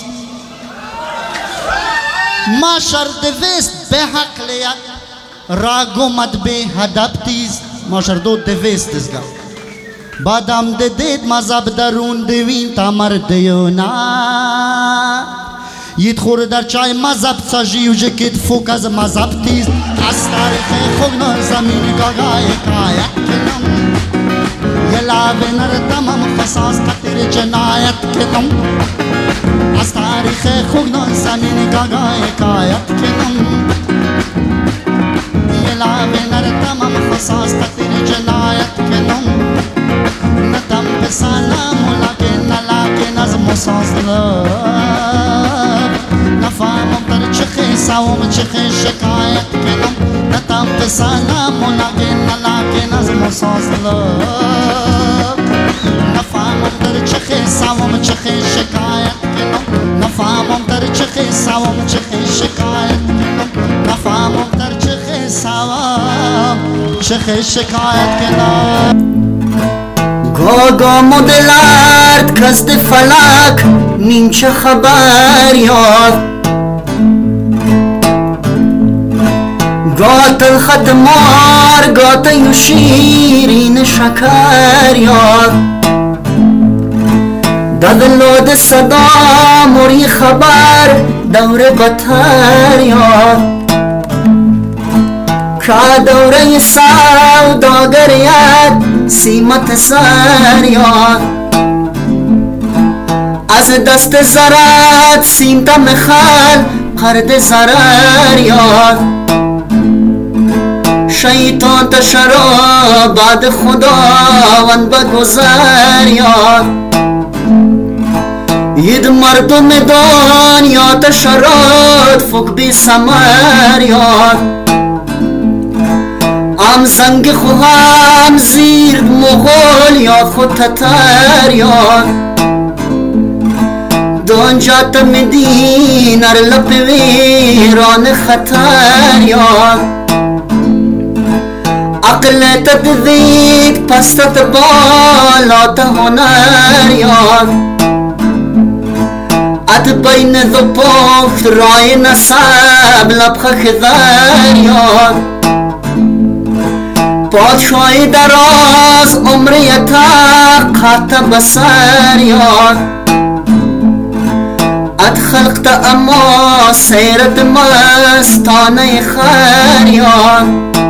Speaker 1: ما شرد ویست به حق لیا راگو مد به هدب تیز ما شردو دویست دزگا بادم ده دید مذهب درون دوین تا مردیونا ید خور در چای مذهب ساجیو جکت فوک از مذهب تیز از تاریخ خوگنان زمین گاگای کایت کنم يلعب نردمم خصاص خطير جناية كنم از تاریخ خوگنان زمین گاگای کایت کنم یلعب نردمم خصاص خطير جناية كنم ندم بسلام لكن از مصاصلب نفهمم در چخی سوام چخی شکایت کنم ندم بسلام لكن از مصاصلب نفهمم در چخی سوام چخی شکایت کنم نفهمم در چخی سوام چخی شکایت کنم نفهمم در چخی سوام چخی شکایت کنم
Speaker 2: گاگا مدلارد کزد فلک نینچه خبر یاد گاتل خدمار گاتل شیرین شکر یاد دادلود صدا موری خبر دور بطر یاد که دوره سوداگریت سیمت سر یاد از دست زرت سیمتم خل قرد زرر یاد شیطان تشرا بعد خداوند بگذر یاد ید مردم دنیا تشرات فوق بی سمر یاد ام زنگ خوهم زیر مغول یا خود تتر یاد دونجا تمدین ار لپ ویران خطر یاد عقل تدوید پستت بالا هنر یاد ات بین دو پخت رای نسب لبخ خذر یاد پادشاهی دراز عمریت قط بسر یاد ات خلقت اما سیرت مستانه خر یاد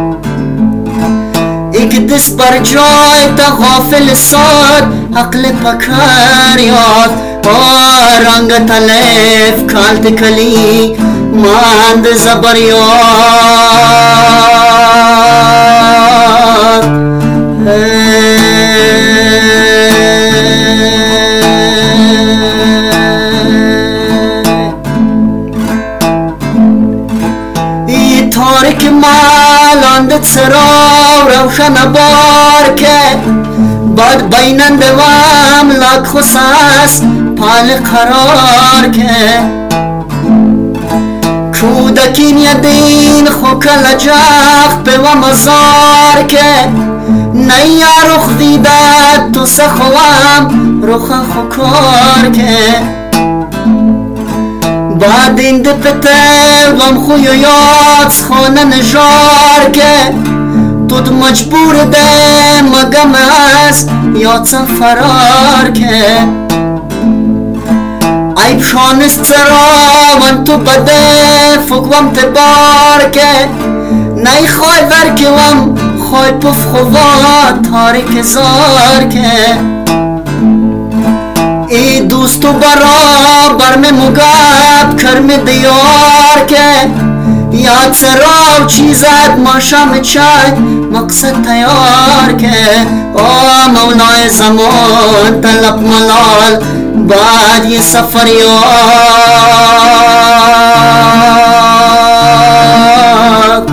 Speaker 2: ایک دست بر جای تا غافل ساد عقل پکر یاد رنگ تلیف کالت کلی ماند زبر یاد ای تاریک مالاند سرا روشن بار که بعد بینند و املاک خصاص پال قرار که کودکین یدین خوکل جخ به و مزار که نیا رخ دیدد تو سخوام رخ خوکار که بعد این دپته وم خوی و یاد خونه نجار که تود مجبور ده مگم است یاد فرار که عیب شانست سرا من تو بده فکوم تبار که نی خواه ورکی وم خواه پف خواه تاریک زار که ای دوستو برا برم مگاب کرم دیار که یاد سرا و چیزت ما شام چای مقصد تیار که او مولای زمان طلب ملال بعد یہ سفر یاد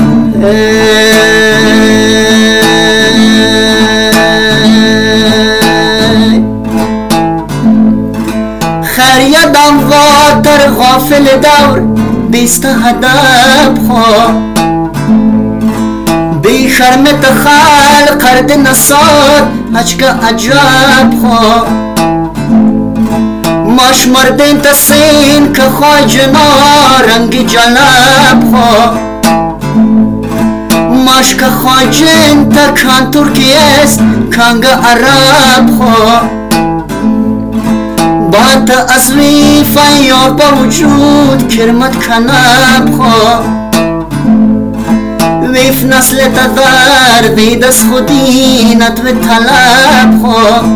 Speaker 2: خیر یادم وادر غافل دور بیست هدب خواه بی شرمت خال قرد نصاد هچگه عجب خواه ماش مردین تسین که خواه جنا رنگ جلب خواه ماش که خواه جن تا کان ترکی است کانگ عرب خواه بات ازوی فیار با وجود کرمت کنب خواه ویف نسل تدار بید از خودی نتو طلب خو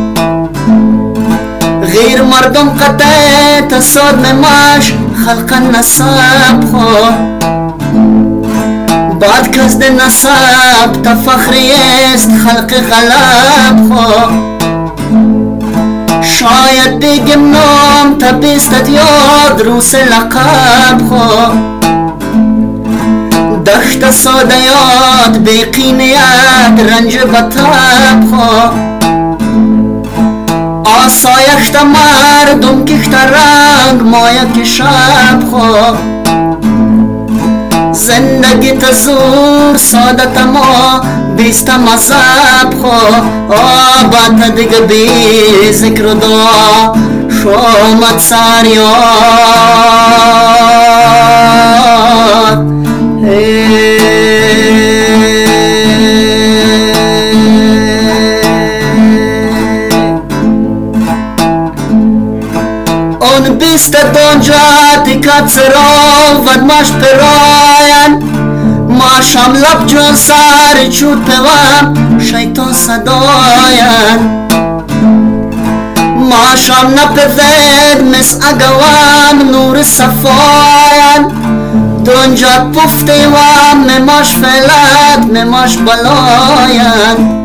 Speaker 2: غیر مردم قطع تصاد مماش خلق نصاب خو بعد کسد نصاب تفخری است خلق غلب خو شاید بگم نام تا بیستت یاد روس لقب خو دخت ساده یاد بیقینیت رنج بطب خو آسایشت مردم کشت رنگ مایه که شب خو زندگی تزور ساده تما بیست مذهب خو آبات دیگه بی ذکر و دعا شومت ساریات اون بیست دونجا دیکت سرا ودماش پراین ماشم لب جون سر چود پیوام شیطان صداین ماشم نپوید مس اگوام نور صفاین دونجا پفتی وام مماش فلت مماش بلاین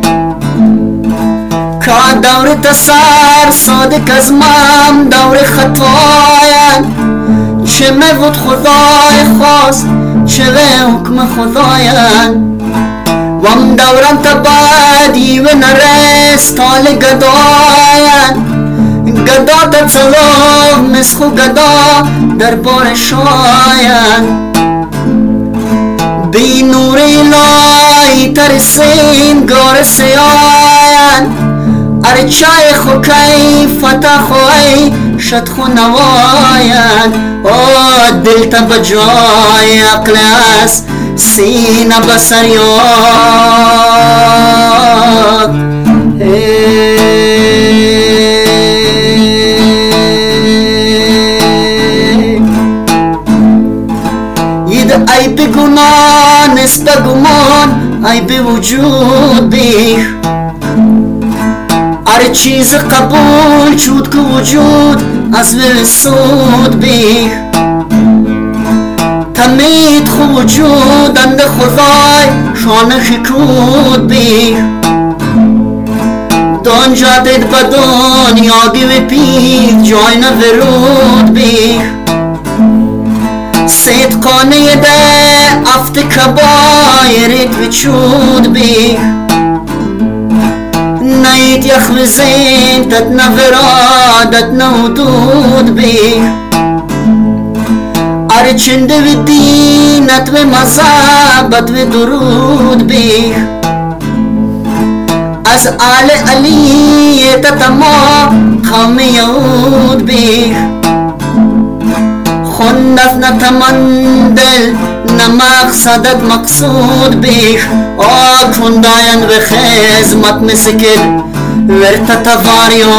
Speaker 2: که دور تسر صادق از مام دور خطاین چه میود خدای خواست چه حکم خداین وام دورم تبادی و نرست تال گداین گدا تا چلو مسخو گدا در بار شاین بی نور الهی ترسین گار سیاین ار چای خوکی فتح خوی شد خو نواین او دل تا بجای عقل است سینه بسریات ید ای بگناه نسبت گمان ای به وجود بیخ هر چیز قبول شد که وجود از سود بیخ تمید خو وجود اند خدای شانه خکود بیخ دونجا دید با دنیا گوی پید جای نورود بیخ صدقانه ده افت کبایرت وچود بیخ نایت یخ وزین تت نورادت نودود بیخ ار چند و دینت و مذهبت و درود بیخ از آل علی تتما قوم یهود بیخ خندف نتمندل نمقصدت مقصود بیخ آگ خنداین و خزمت مسکر ورت تواریات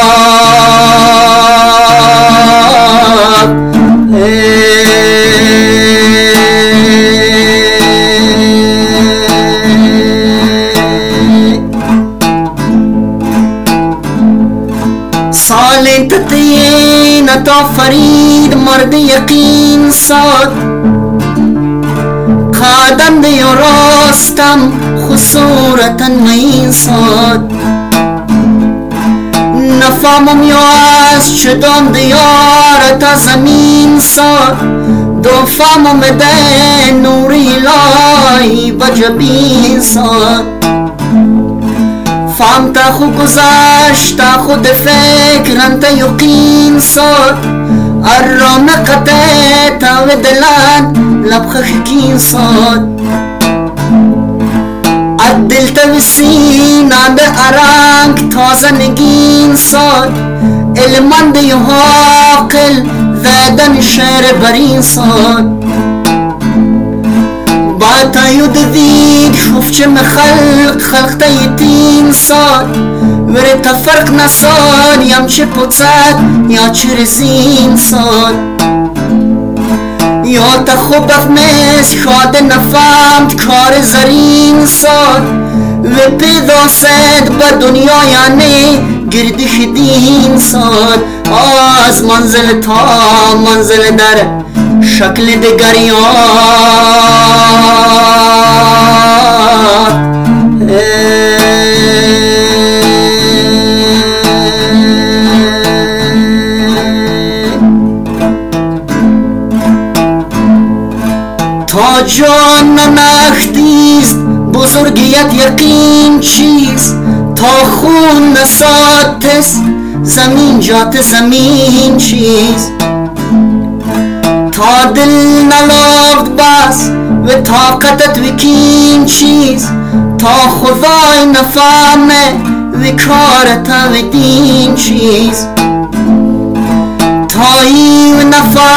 Speaker 2: سالین تتین تا فرید مرد یقین ساد قادم دی راستم خسورتا مین ساد نفهمم یاز شدم دیار تا زمین ساد دو فهمم ده نور الهی بجبین ساد فهم تا خود گذشت تا خود فکرم تا یقین ساد ارام قطع تا و دلان لبخ خکین ساد الدل تا و سینه ده ارانگ تازه نگین ساد علمان ده یحاقل ذادن شعر برین ساد با تایود دید شوف چه خلق تا یتین ساد وره تا فرق نساد یم چه پوزد یا چه رزین ساد یا تا خوب بفمس خاد نفهمد کار زرین ساد و پیدا سد با دنیا یعنی گردی خدین ساد از منزل تا منزل در شکل دگریات تا جان نختیست بزرگیت یقین چیست تا خون نساتست زمین جات زمین چیست تا دل نلافت بس و طاقتت وکین چیست تا خدای نفهمه و کارت و دین چیست تا ای و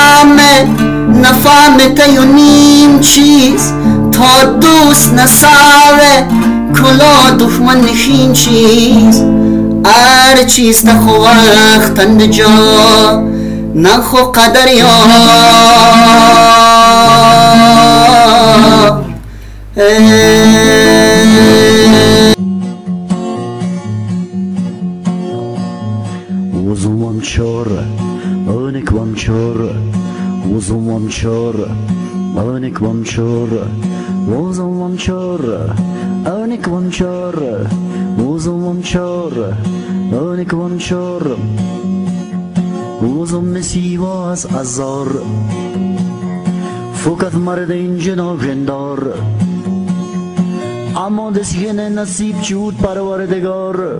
Speaker 2: نفهمه تیونیم چیست تا دوست نساوه کلا دشمن نخین چیست هر چیز تا خو وقتند جا نخو قدر یا
Speaker 1: وزوم چاره آنک وام چاره وزوم چاره آنک وام چاره وزوم چاره آنک وام چاره وزوم چاره آنک وام چاره وزوم مسیواز ازار فقط مرد این جنا جندار اما دسیگن نصیب چود پروردگار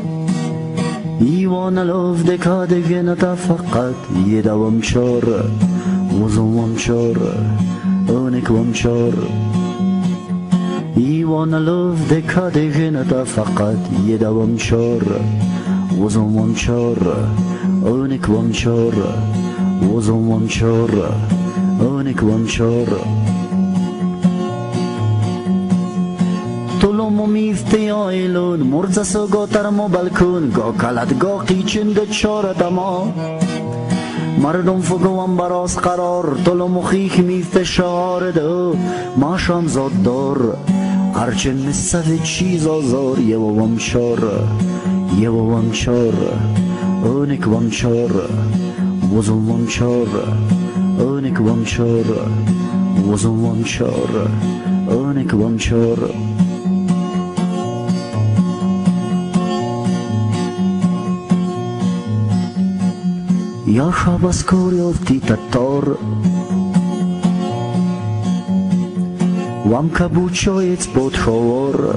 Speaker 1: ایوان الاف دکاده نتا فقط یه دوام چار وزوم چار آنک وام چار ایوان الاف دکاده نتا فقط یه دوام چار وزوم چار آنک وام چار وزوم چار آنک وام چار طلومو میفته آیلون مرزسو گا ترمو بلکون گا کلت گا قیچند چارت اما مردم فگوان براز قرار طلومو خیک میفته شعار دو ماشام زاد دار هرچه مثل چیز آزار یه وام چار یه وام چار آنک وام چار وزوم وام چار آنک وام چار وزوم وام چار آنک وام چار یا شاباس کوریوتی تتار وام کبوچویت بود شوار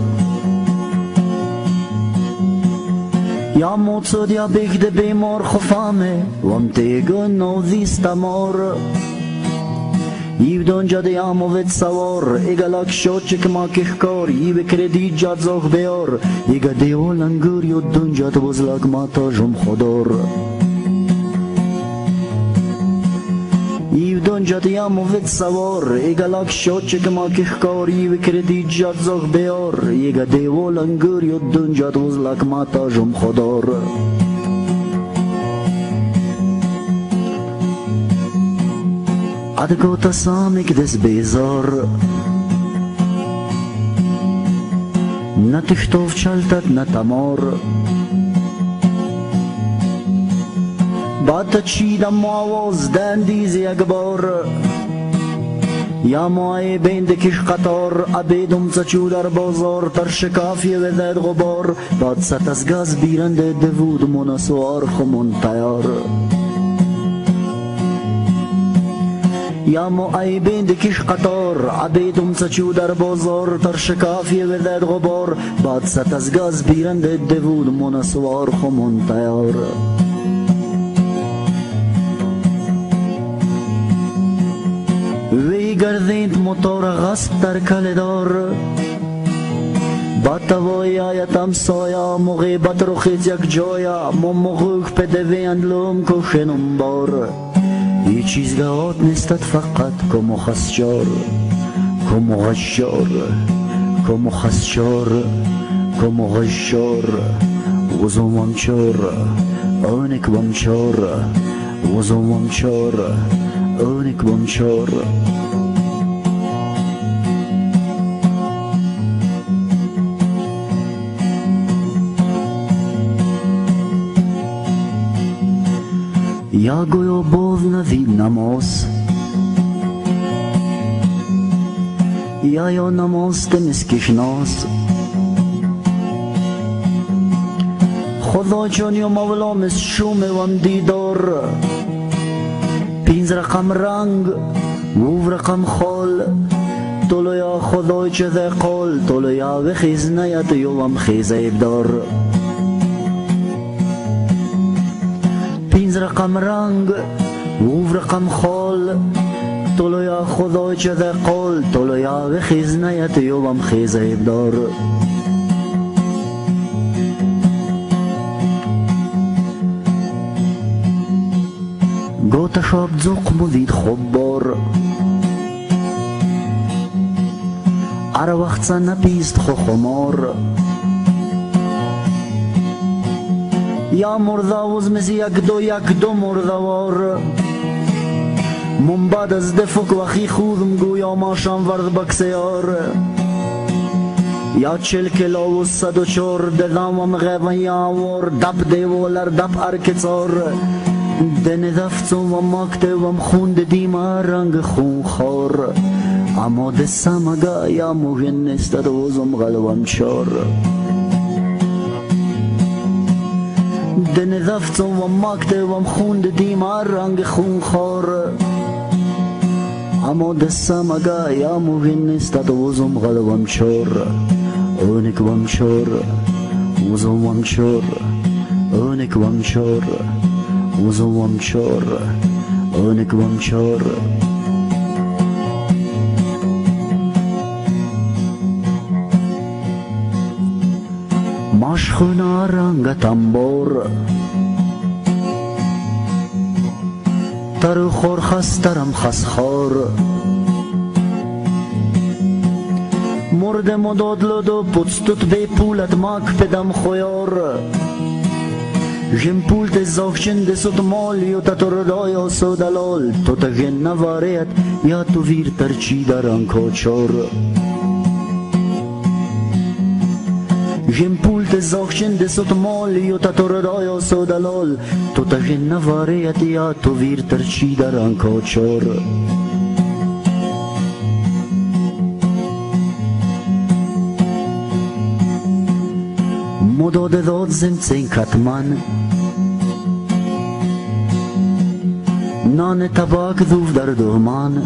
Speaker 1: یا موتسود یا بگده بیمار خفامه وام تیگون نوزیست مار ایو دون جاده یا موید سوار ایگلاک شد چک ما کخکار ایو کردی جاد زوخ بیار ایگا دیو لنگور یو دون جاد بزلاک ما تا جم خدار ایو دون جاده یا موید سوار ایگلاک شد چک ما کخکار ایو کردی جاد زوخ بیار ایگا دیو لنگور یو دون جاد بزلاک ما تا جم خدار ادگو تا سامک دس بیزار نتختوف چلتت نتمار بعد چیدم آواز دندیز یک بار یا مای بیند کش قطار ابیدم زچو در بازار تر شکافی و زد غبار بعد ست از گاز بیرنده دوود مناسوار خمون تیار یا مو ای بیند کش قطار عبیدم سچو در بازار تر شکافی و زد غبار بعد ست از گاز بیرنده دوود مناسوار خمون تیار وی گردید موتور غصب در کلدار باتوای آیتم سایا مغیبت رو خیز یک جایا مغوخ پدوی اندلوم کشنم بار یه چیز گوات نیستد فقط کمو خسچار کمو غشار کمو خسچار کمو غشار وزومم چار آنک وم چار وزومم چار اونک بمشور یا گویا باز نزید نماز یا نماز تمسکش ناز خدا جانی و مولا مس شوم وم دیدار 5 رقم رنگ و رقم خال طولو یا خدای چه ده قال طولو یا بخیز نیت یوم خیز ایبدار 5 رقم رنگ و رقم خال طولو یا خدای چه ده قال طولو یا بخیز نیت یوم خیز ایبدار گوتا شاب زوق مدید خوب بار ار وقت سا نپیست خو خمار یا مرداوز مزی یک دو مردوار من بعد از دفک وخی خودم گویا ماشان ورد بکسیار یا 40 کیلو و 104 ددامم غیبن یاور دب دیولر دب ارکتار دن دفتم و مکتبم خوند دیما رنگ خون خور اما دستم اگه یا مهم نیست دوزم قلبم چار دن دفتم و مکتبم خوند دیما رنگ خون خور اما دستم اگه یا مهم نیست دوزم قلبم چار اونک بم چار وزم بم چار اونک بم چار وزم چار اونک بم چار ماشخونا رنگ تنبور تر خور خسترم خسخار مرد مداد لدو پوستوت بی پولت ماک پدم خویار جم پولت زاخچن دسوت مالیو تا تو ردایا سودلال تو تا گن نواریت یا تو ویر ترچی دران کوچار جم پولت زاخچن دسوت مالیو تا تو ردایا سودلال تو تا گن نواریت یا تو ویر ترچی دران کوچار مداد داد زمتین کتمن نان تباک دوف در دومان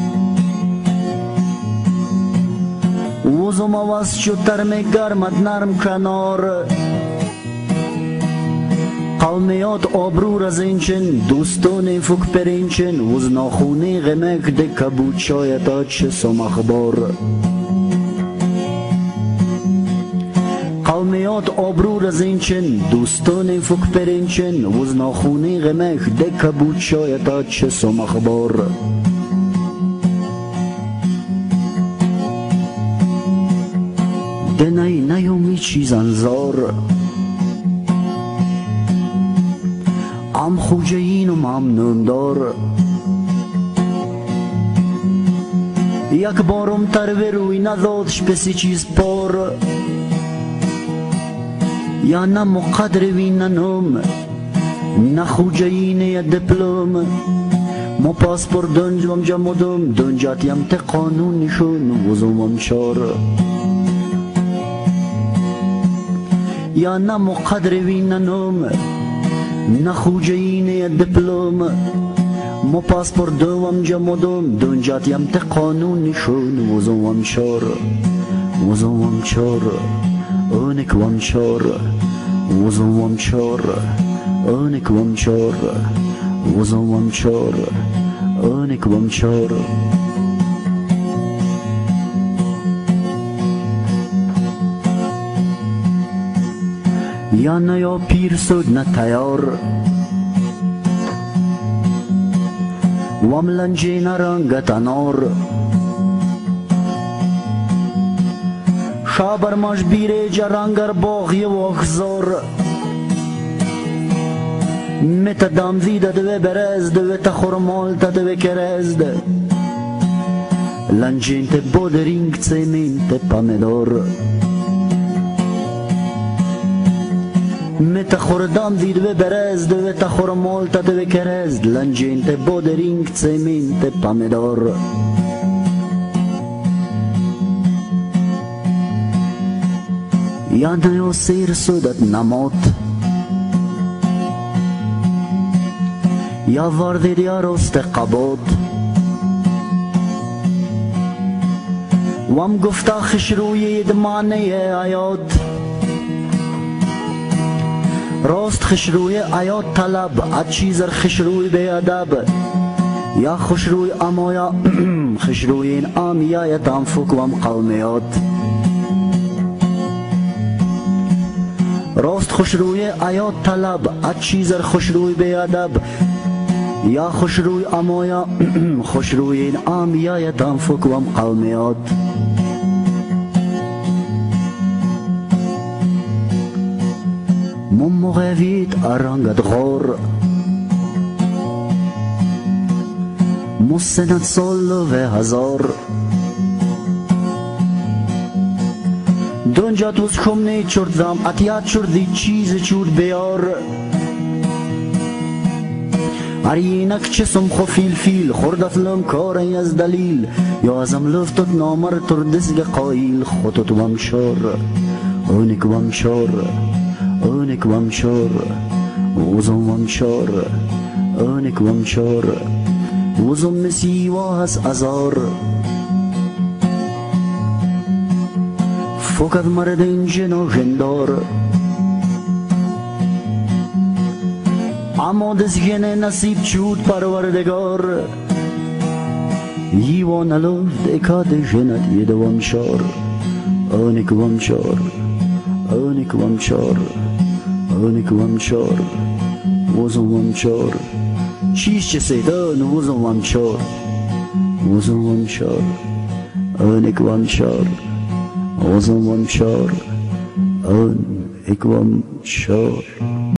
Speaker 1: وزم آواز شد ترم گرمت نرم کنار قومیات آبرو رزینچن دوستان فک پرینچن وز ناخونی غمک دکه بود شایتا چه سم اخبار قومیات آبرو رزینچن دوستان فک پرینچن وز ناخونی غمک دکه بود شایتا چه سم اخبار دنای نیومی چیزن زار ام خوجین و ممنون دار یک بارم تر بروی ندادش پسی چیز پار یا نه مقدر وی ننوم نه خوجین یا دیپلوم مو پاسپور دنجم جمودم دنجاتیم ته قانون نشون وزومم چار یا نه مقدر وی ننوم نه خوجین یا دیپلوم مو پاسپور دوم جمودم دنجاتیم ته قانون نشون وزومم چار وزومم چار اونک وم چار وزم وم چار اونک وم چار وزم وم چار اونک وم چار یا نه یا پیر سود نه تیار وم لنجی نرنگت انار شابر ماش بیره جرانگر باغی و اخزار Meta damvida dove berez dove ta hormolta dove kerezd la gente bodering mente pamedor Meta khordam vid dove berez dove ta hormolta dove kerezd la gente bodering mente pamedor Yana yo sir sudat namot یا وردید یا رست قباد وام گفتا خشروی دمانه عیاد راست خشروی عیاد طلب اد چیزر خشروی بیادب یا خشروی اما یا خشروی این آمیا یا دامفک وام قومیاد راست خشروی عیاد طلب اد چیزر خشروی بیادب یا خوشروی اما یا خوشروی این آمیا یا دامفک وام قومیاد مغوید ارانگد غور مسند سال و هزار دنجا توز کمنی چردم اتیاد چردی چیز چورد بیار عرینک چسم خو فیل خوردفلم کاری از دلیل یا ازم لفتت نامر تردسگ قایل خودت ومشار اونک ومشار اونک ومشار وزم ومشار اونک ومشار وزم مسیوه هست ازار فقط مرد انجن و جندار اما دزگن نصیب چود پروردگار یوان لفت اکاد جنت ید ومشار اونک ومشار اونک ومشار اونک ومشار وزم ومشار چیز چه سیدان وزم ومشار وزم ومشار اونک ومشار وزم ومشار اونک ومشار